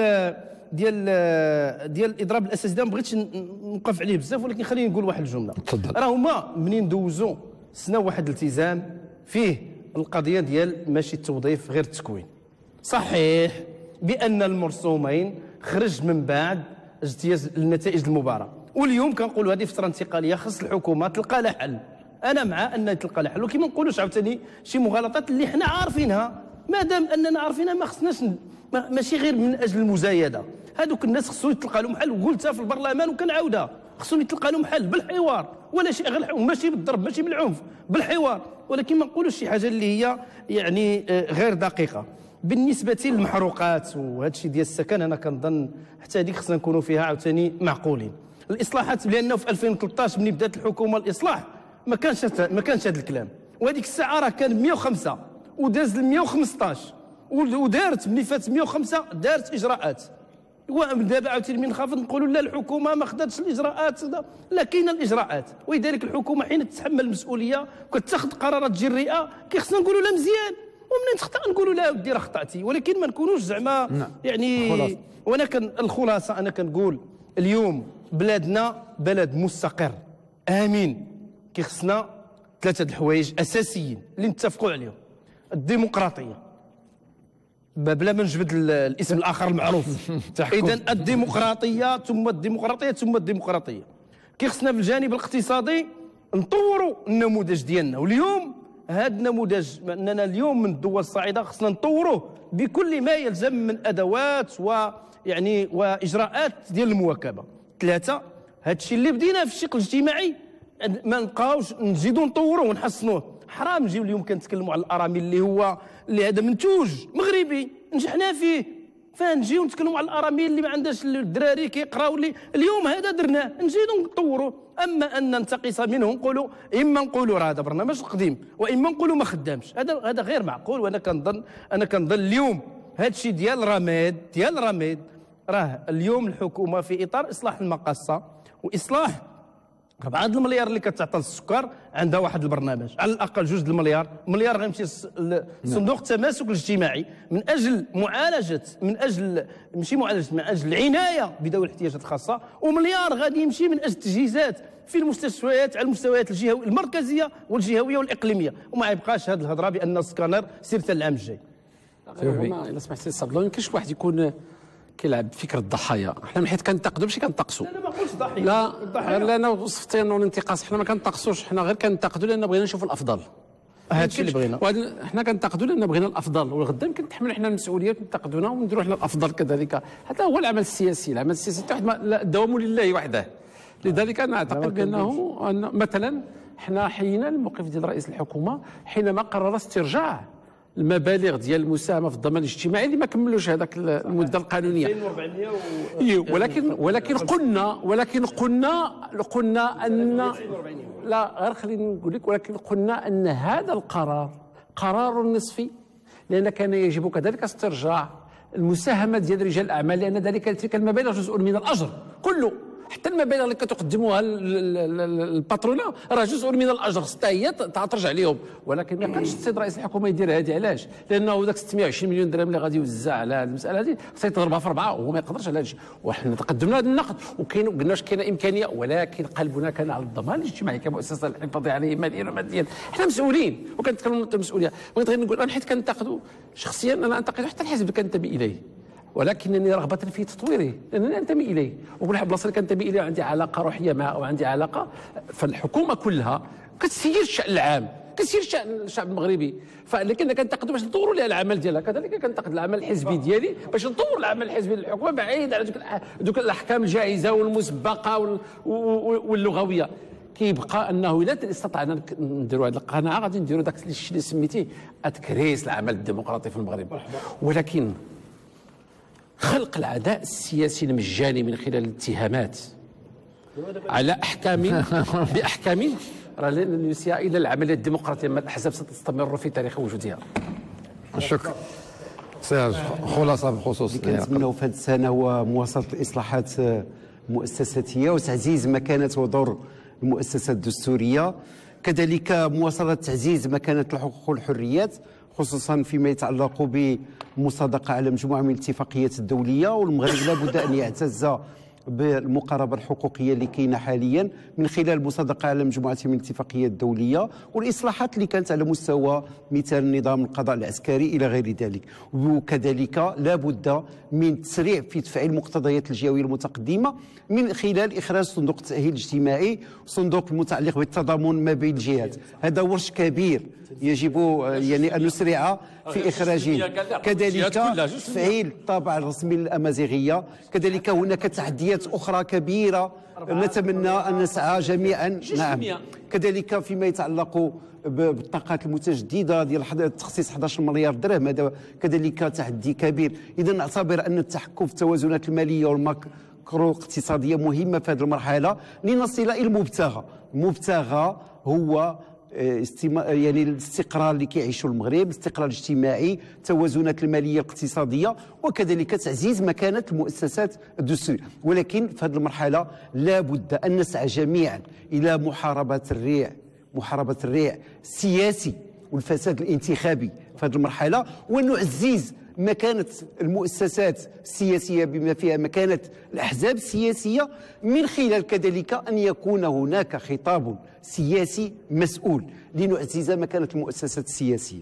ديال الاضراب الاساسي. ما بغيتش نوقف عليه بزاف، ولكن خليني نقول واحد الجمله. راه هما منين دوزوا سنه واحد الالتزام فيه القضيه ديال ماشي التوظيف غير التكوين. صحيح بان المرسومين خرج من بعد اجتياز النتائج المباراة، واليوم كنقولوا هذه فتره انتقاليه خص الحكومه تلقى لها حل. انا مع ان تلقى لها حل، ولكن ما نقولوش عاوتاني شي مغالطات اللي حنا عارفينها. ما دام اننا عارفينها ما خصناش ماشي غير من اجل المزايده، هذوك الناس خصو يتلقى لهم حل، وقلتها في البرلمان وكنعاودها، خصو يتلقى لهم حل بالحوار، ولا شيء غير ماشي بالضرب ماشي بالعنف، بالحوار. ولكن ما نقولوش شي حاجه اللي هي يعني غير دقيقه. بالنسبه للمحروقات وهذا الشيء ديال السكن، انا كنظن حتى هذيك خصنا نكونوا فيها عاوتاني معقولين. الاصلاحات لانه في 2013 ملي بدات الحكومه الاصلاح ما كانش هذا الكلام، وهذيك الساعه راه كان 105 وداز ل 115، ودارت ملي فات 105 دارت اجراءات. ودابا عاوتاني من نخاف نقولوا لا الحكومه ما خداتش الاجراءات، لا كاينه الاجراءات، ولذلك الحكومه حين تتحمل المسؤوليه وكتاخذ قرارات جريئه خصنا نقولوا لا مزيان، ومنين تخطا نقولوا لا ودي راه خطاتي، ولكن ما نكونوش زعما يعني. وانا الخلاصه انا كنقول اليوم بلادنا بلد مستقر امين، خصنا ثلاثه الحوايج اساسيين اللي نتفقوا عليهم. الديمقراطيه بلا ما نجبد الاسم الاخر المعروف اذا الديمقراطيه ثم الديمقراطيه ثم الديمقراطيه. خصنا في الجانب الاقتصادي نطوروا النموذج ديالنا، واليوم هذا النموذج اننا اليوم من الدول الصاعده خصنا نطوروه بكل ما يلزم من ادوات ويعني واجراءات ديال المواكبه. ثلاثه، هذا الشيء اللي بدينا في الشق الاجتماعي ما نبقاوش نزيدوا نطوروه ونحسنوه. حرام نجيو اليوم كنتكلموا على الارامل اللي هذا منتوج مغربي نجحنا فيه، فنجيو نتكلموا على الارامل اللي ما عندهاش الدراري كيقراو اللي اليوم هذا درناه نزيدوا نطوروه. اما ان ننتقص منه نقولوا اما نقولوا راه هذا برنامج قديم واما نقولوا ما خدامش، هذا غير معقول. وانا كنظن اليوم هذا الشيء ديال رميد راه اليوم الحكومه في اطار اصلاح المقاصه واصلاح 4 المليار اللي كتعطى للسكر عندها واحد البرنامج على الاقل 2 المليار غيمشي لصندوق التماسك الاجتماعي من اجل من اجل العنايه بذوي الاحتياجات الخاصه، ومليار غادي يمشي من اجل التجهيزات في المستشفيات على المستويات المركزيه والجهويه والاقليميه. وما يبقاش هذه الهضره بان السكانر سير العام الجاي. الا سمحتي الصبر ما يمكنش واحد يكون كيلعب بفكره الضحايا. حنا من حيث كنتقدوا ماشي كنتقصوا. لا ما قلتش ضحيه. لا انا وصفتي انه الانتقاص، حنا ما كنتقصوش، حنا غير كنتقدوا لان بغينا نشوفوا الافضل. هذا الشيء اللي بغينا. حنا كنتقدوا لان بغينا الافضل، والغدا يمكن نتحملوا حنا المسؤوليه ونتقدونا ونديروا حنا الافضل كذلك. هذا هو العمل السياسي، العمل السياسي الدوام لله وحده. لذلك انا اعتقد بانه مثلا حنا حيينا الموقف ديال رئيس الحكومه حينما قرر استرجاع المبالغ ديال المساهمه في الضمان الاجتماعي اللي ما كملوش هذاك المده القانونيه 2400 ولكن قلنا ان لا غير خليني نقول لك، ولكن قلنا ان هذا القرار قرار نصفي، لان كان يجب كذلك استرجاع المساهمه ديال رجال الاعمال، لان ذلك تلك المبالغ جزء من الاجر كله، حتى المبالغ اللي كتقدموها الباترونه راه جزء من الاجر، حتى هي ترجع لهم. ولكن ما كانش السيد رئيس الحكومه يدير هذه، علاش؟ لانه ذاك 620 مليون درهم اللي غادي يوزع على هذه المساله هذه خصها يضربها في 4 وهو ما يقدرش على هذا الشيء. وحنا تقدمنا هذا النقد وقلنا واش كاينه امكانيه، ولكن قلبنا كان على الضمان الاجتماعي كمؤسسه الحفاظ عليه ماليا وماديا. حنا مسؤولين وكنتكلموا عن المسؤوليه. بغيت غير نقول انا حيت كنتقدوا شخصيا، انا انتقد حتى الحزب اللي كنتمي اليه، ولكنني رغبة في تطويره لأنني أنتمي إليه، وكل بلاصة اللي كنتمي إليه عندي علاقة روحية معه أو عندي علاقة، فالحكومة كلها كتسير الشأن العام، كتسير شأن الشعب المغربي. فلكن كنتقدوا باش نطوروا لها العمل ديالها، كذلك كنتقد العمل الحزبي ديالي باش نطور العمل الحزبي للحكومة بعيد على دوك الأحكام الجائزة والمسبقة واللغوية. كيبقى انه الا استطعنا نديروا هذه القناعه غادي نديروا داك الشيء اللي سميتيه اتكريس العمل الديمقراطي في المغرب. ولكن خلق العداء السياسي المجاني من خلال الاتهامات على احكام باحكام راه لن يسيء الى العمليه الديمقراطيه، اما الاحزاب ستستمر في تاريخ وجودها. الشكر. سير خلاصه بخصوص اللي كنتمناو في هذه السنه هو مواصله الاصلاحات المؤسساتيه وتعزيز مكانه ودور المؤسسات الدستوريه، كذلك مواصله تعزيز مكانه الحقوق والحريات، خصوصا فيما يتعلق بالمصادقه على مجموعه من الاتفاقيات الدوليه. والمغرب لابد ان يعتز بالمقاربه الحقوقيه اللي كاينه حاليا من خلال المصادقه على مجموعه من الاتفاقيات الدوليه، والاصلاحات اللي كانت على مستوى مثال نظام القضاء العسكري الى غير ذلك. وكذلك لابد من تسريع في تفعيل المقتضيات الجهويه المتقدمه من خلال اخراج صندوق التاهيل الاجتماعي، صندوق المتعلق بالتضامن ما بين الجهات. هذا ورش كبير يجب يعني ان نسرع في اخراجه. كذلك تفعيل الطابع الرسمي للامازيغيه، كذلك هناك تحديات اخرى كبيره نتمنى ان نسعى جميعا. نعم، كذلك فيما يتعلق بالطاقات المتجدده ديال تخصيص 11 مليار درهم، هذا كذلك تحدي كبير. اذا نعتبر ان التحكم في التوازنات الماليه والماكرو اقتصاديه مهمه في هذه المرحله لنصل الى المبتغى هو يعني الاستقرار اللي كيعيشه المغرب، الاستقرار الاجتماعي، التوازنات الماليه الاقتصاديه، وكذلك تعزيز مكانه المؤسسات الدستوريه. ولكن في هذه المرحله لابد ان نسعى جميعا الى محاربه الريع السياسي والفساد الانتخابي في هذه المرحله، ونعزز مكانة المؤسسات السياسية بما فيها مكانة الأحزاب السياسية، من خلال كذلك أن يكون هناك خطاب سياسي مسؤول لنعزز مكانة المؤسسات السياسية.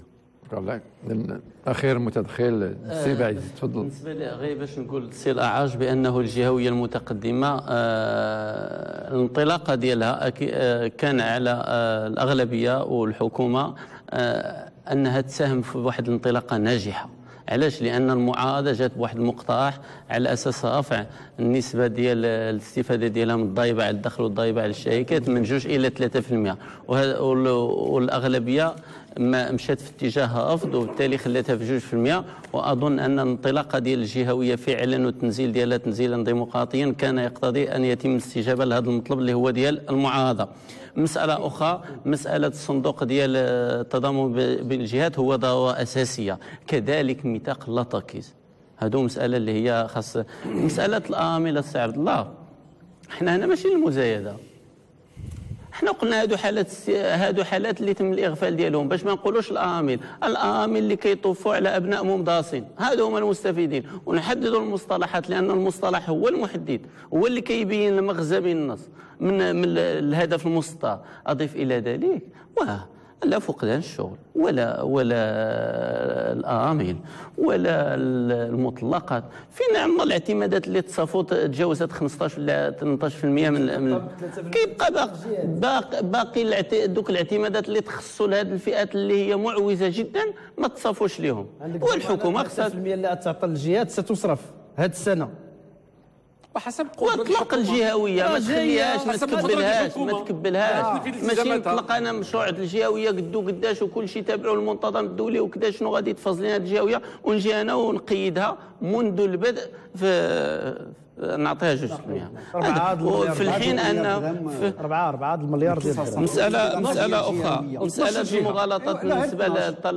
أخير متدخل سي بعيد، تفضل. بالنسبة لي غير باش نقول سي الأعاج بأنه الجهوية المتقدمة الانطلاقة ديالها كان على الأغلبية والحكومة أنها تساهم في واحد الانطلاقة ناجحة. علاش؟ لان المعارضه جات بواحد المقترح على اساس رفع النسبه ديال الاستفاده ديالها من الضريبه على الدخل والضريبه على الشركات من 2 إلى 3%، والاغلبيه ما مشات في اتجاه افضل، وبالتالي خلاتها في 2%. واظن ان الانطلاقه ديال الجهويه فعلا والتنزيل ديالها تنزيلا ديمقراطيا كان يقتضي ان يتم الاستجابه لهذا المطلب اللي هو ديال المعارضه. مساله اخرى، مساله الصندوق ديال التضامن بين الجهات هو ضروره اساسيه، كذلك ميثاق اللا تركيز. هذو مساله اللي هي خاص. مساله الامل السي عبد الله، احنا هنا ماشي المزايده، احنا قلنا هادو حالات اللي تم الاغفال ديالهم، باش ما نقولوش الامل اللي كيطوفوا على ابناء ممداصين، هادو هما المستفيدين. ونحددوا المصطلحات، لان المصطلح هو المحدد، هو اللي كيبين المغزى من النص، من الهدف المسطر. اضيف الى ذلك لا فقدان الشغل ولا الآمل ولا المطلقات. فين عمر الاعتمادات اللي تصافوا تجاوزت 15 ولا 18% من كيبقى باقي دوك الاعتمادات اللي تخصوا لهذه الفئات اللي هي معوزه جدا ما تصافوش لهم. والحكومه خصها 5% اللي تعطى للجهات ستصرف هذه السنه وحسب واطلق الجهويه، ما تخليهاش، ما تكبلهاش. ماشي نطلق انا مشروع الجهويه قدو قداش وكل شيء تابعوا المنتظم الدولي وكذا، شنو غادي تفاصل لنا الجهويه ونجي انا ونقيدها منذ البدء في نعطيها 2%. في الحين ان 4 المليار ديال مساله اخرى، مساله المغالطات بالنسبه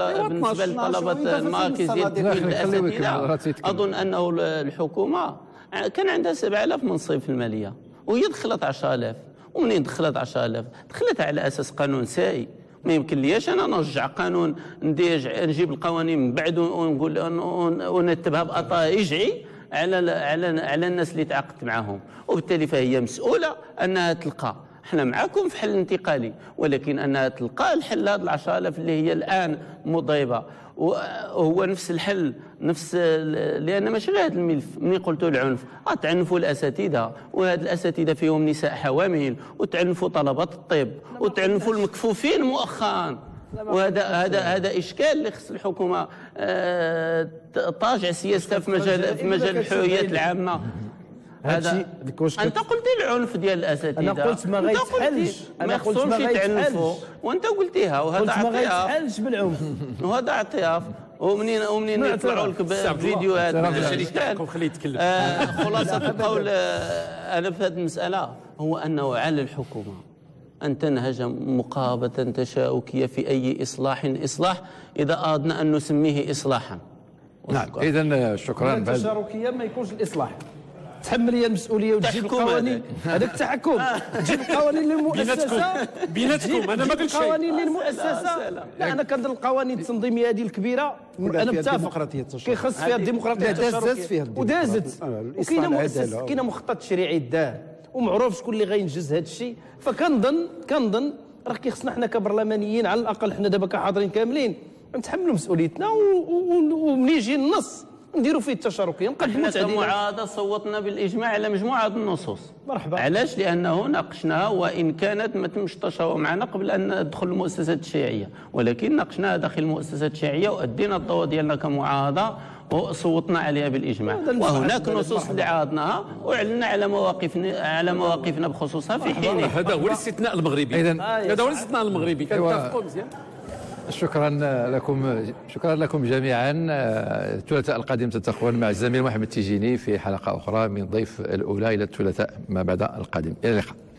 لطلبه المراكز ديال الاساتذه. اظن انه الحكومه كان عندها 7000 منصب في الماليه وهي دخلت 10,000. ومنين دخلت 10,000 دخلت على اساس قانون سائي. ما يمكن ليش انا نرجع قانون نجيب القوانين من بعد ونقول ونرتبها بأطايجعي على الناس اللي تعاقدت معهم. وبالتالي فهي مسؤوله انها تلقى. احنا معكم في حل انتقالي، ولكن انها تلقى الحل هذه 10,000 اللي هي الان مضيبه، وهو نفس الحل لان ماشي غير هذا الملف. ملي قلتوا العنف تعنفوا الاساتذه، وهاد الاساتذه فيهم نساء حوامل، وتعنفوا طلبات الطب، وتعنفوا المكفوفين مؤخرا. وهذا اشكال اللي خص الحكومه تراجع سياستها في مجال الحريات العامه. هذا انت قلت العنف ديال الاساتذه، انا قلت ما غيتحلش، ما خصهمش يتعنفوا، وانت قلتيها، وهذا ما غيتحلش بالعنف، وهذا اعتراف. ومنين يطلعوا لك فيديوهات خليه يتكلم. خلاصه القول انا في هذه المساله هو انه على الحكومه ان تنهج مقاربه تشاؤكيه في اي اصلاح اذا اردنا ان نسميه اصلاحا. نعم، اذا شكرا. التشاركيه ما يكونش الاصلاح، تحمل هي المسؤوليه وتجيب القوانين. هذاك التحكم تجيب القوانين للمؤسسه بيناتكم. انا ما قلتش شيء. القوانين للمؤسسه. لا انا كندير القوانين التنظيميه هذه الكبيره، انا متفق كيخص فيها الديمقراطيه التشاركيه ودازت، وكاينه مؤسسه، كاينه مخطط تشريعي دار ومعروف شكون اللي غينجز هذا الشيء. فكنظن راه كيخصنا حنا كبرلمانيين على الاقل، حنا دابا كحاضرين كاملين نتحملوا مسؤوليتنا، وملي يجي النص نديروا فيه التشاركيه نقدموا احنا كمعارضه صوتنا بالاجماع على مجموعه النصوص. مرحبا. علاش؟ لانه ناقشناها، وان كانت ما تمش التشاور معنا قبل ان ندخل المؤسسات الشيعيه، ولكن ناقشناها داخل المؤسسات الشيعيه وادينا الضوء ديالنا كمعارضه وصوتنا عليها بالاجماع. وهناك نصوص اللي عارضناها واعلنا على مواقفنا بخصوصها في حين. هذا هو الاستثناء المغربي. هذا هو الاستثناء المغربي. كنتفقوا مزيان. شكرا لكم جميعا. الثلاثاء القادم تلتقون مع الزميل محمد تيجيني في حلقة أخرى من ضيف الأولى إلى الثلاثاء ما بعد القادم. إلى اللقاء.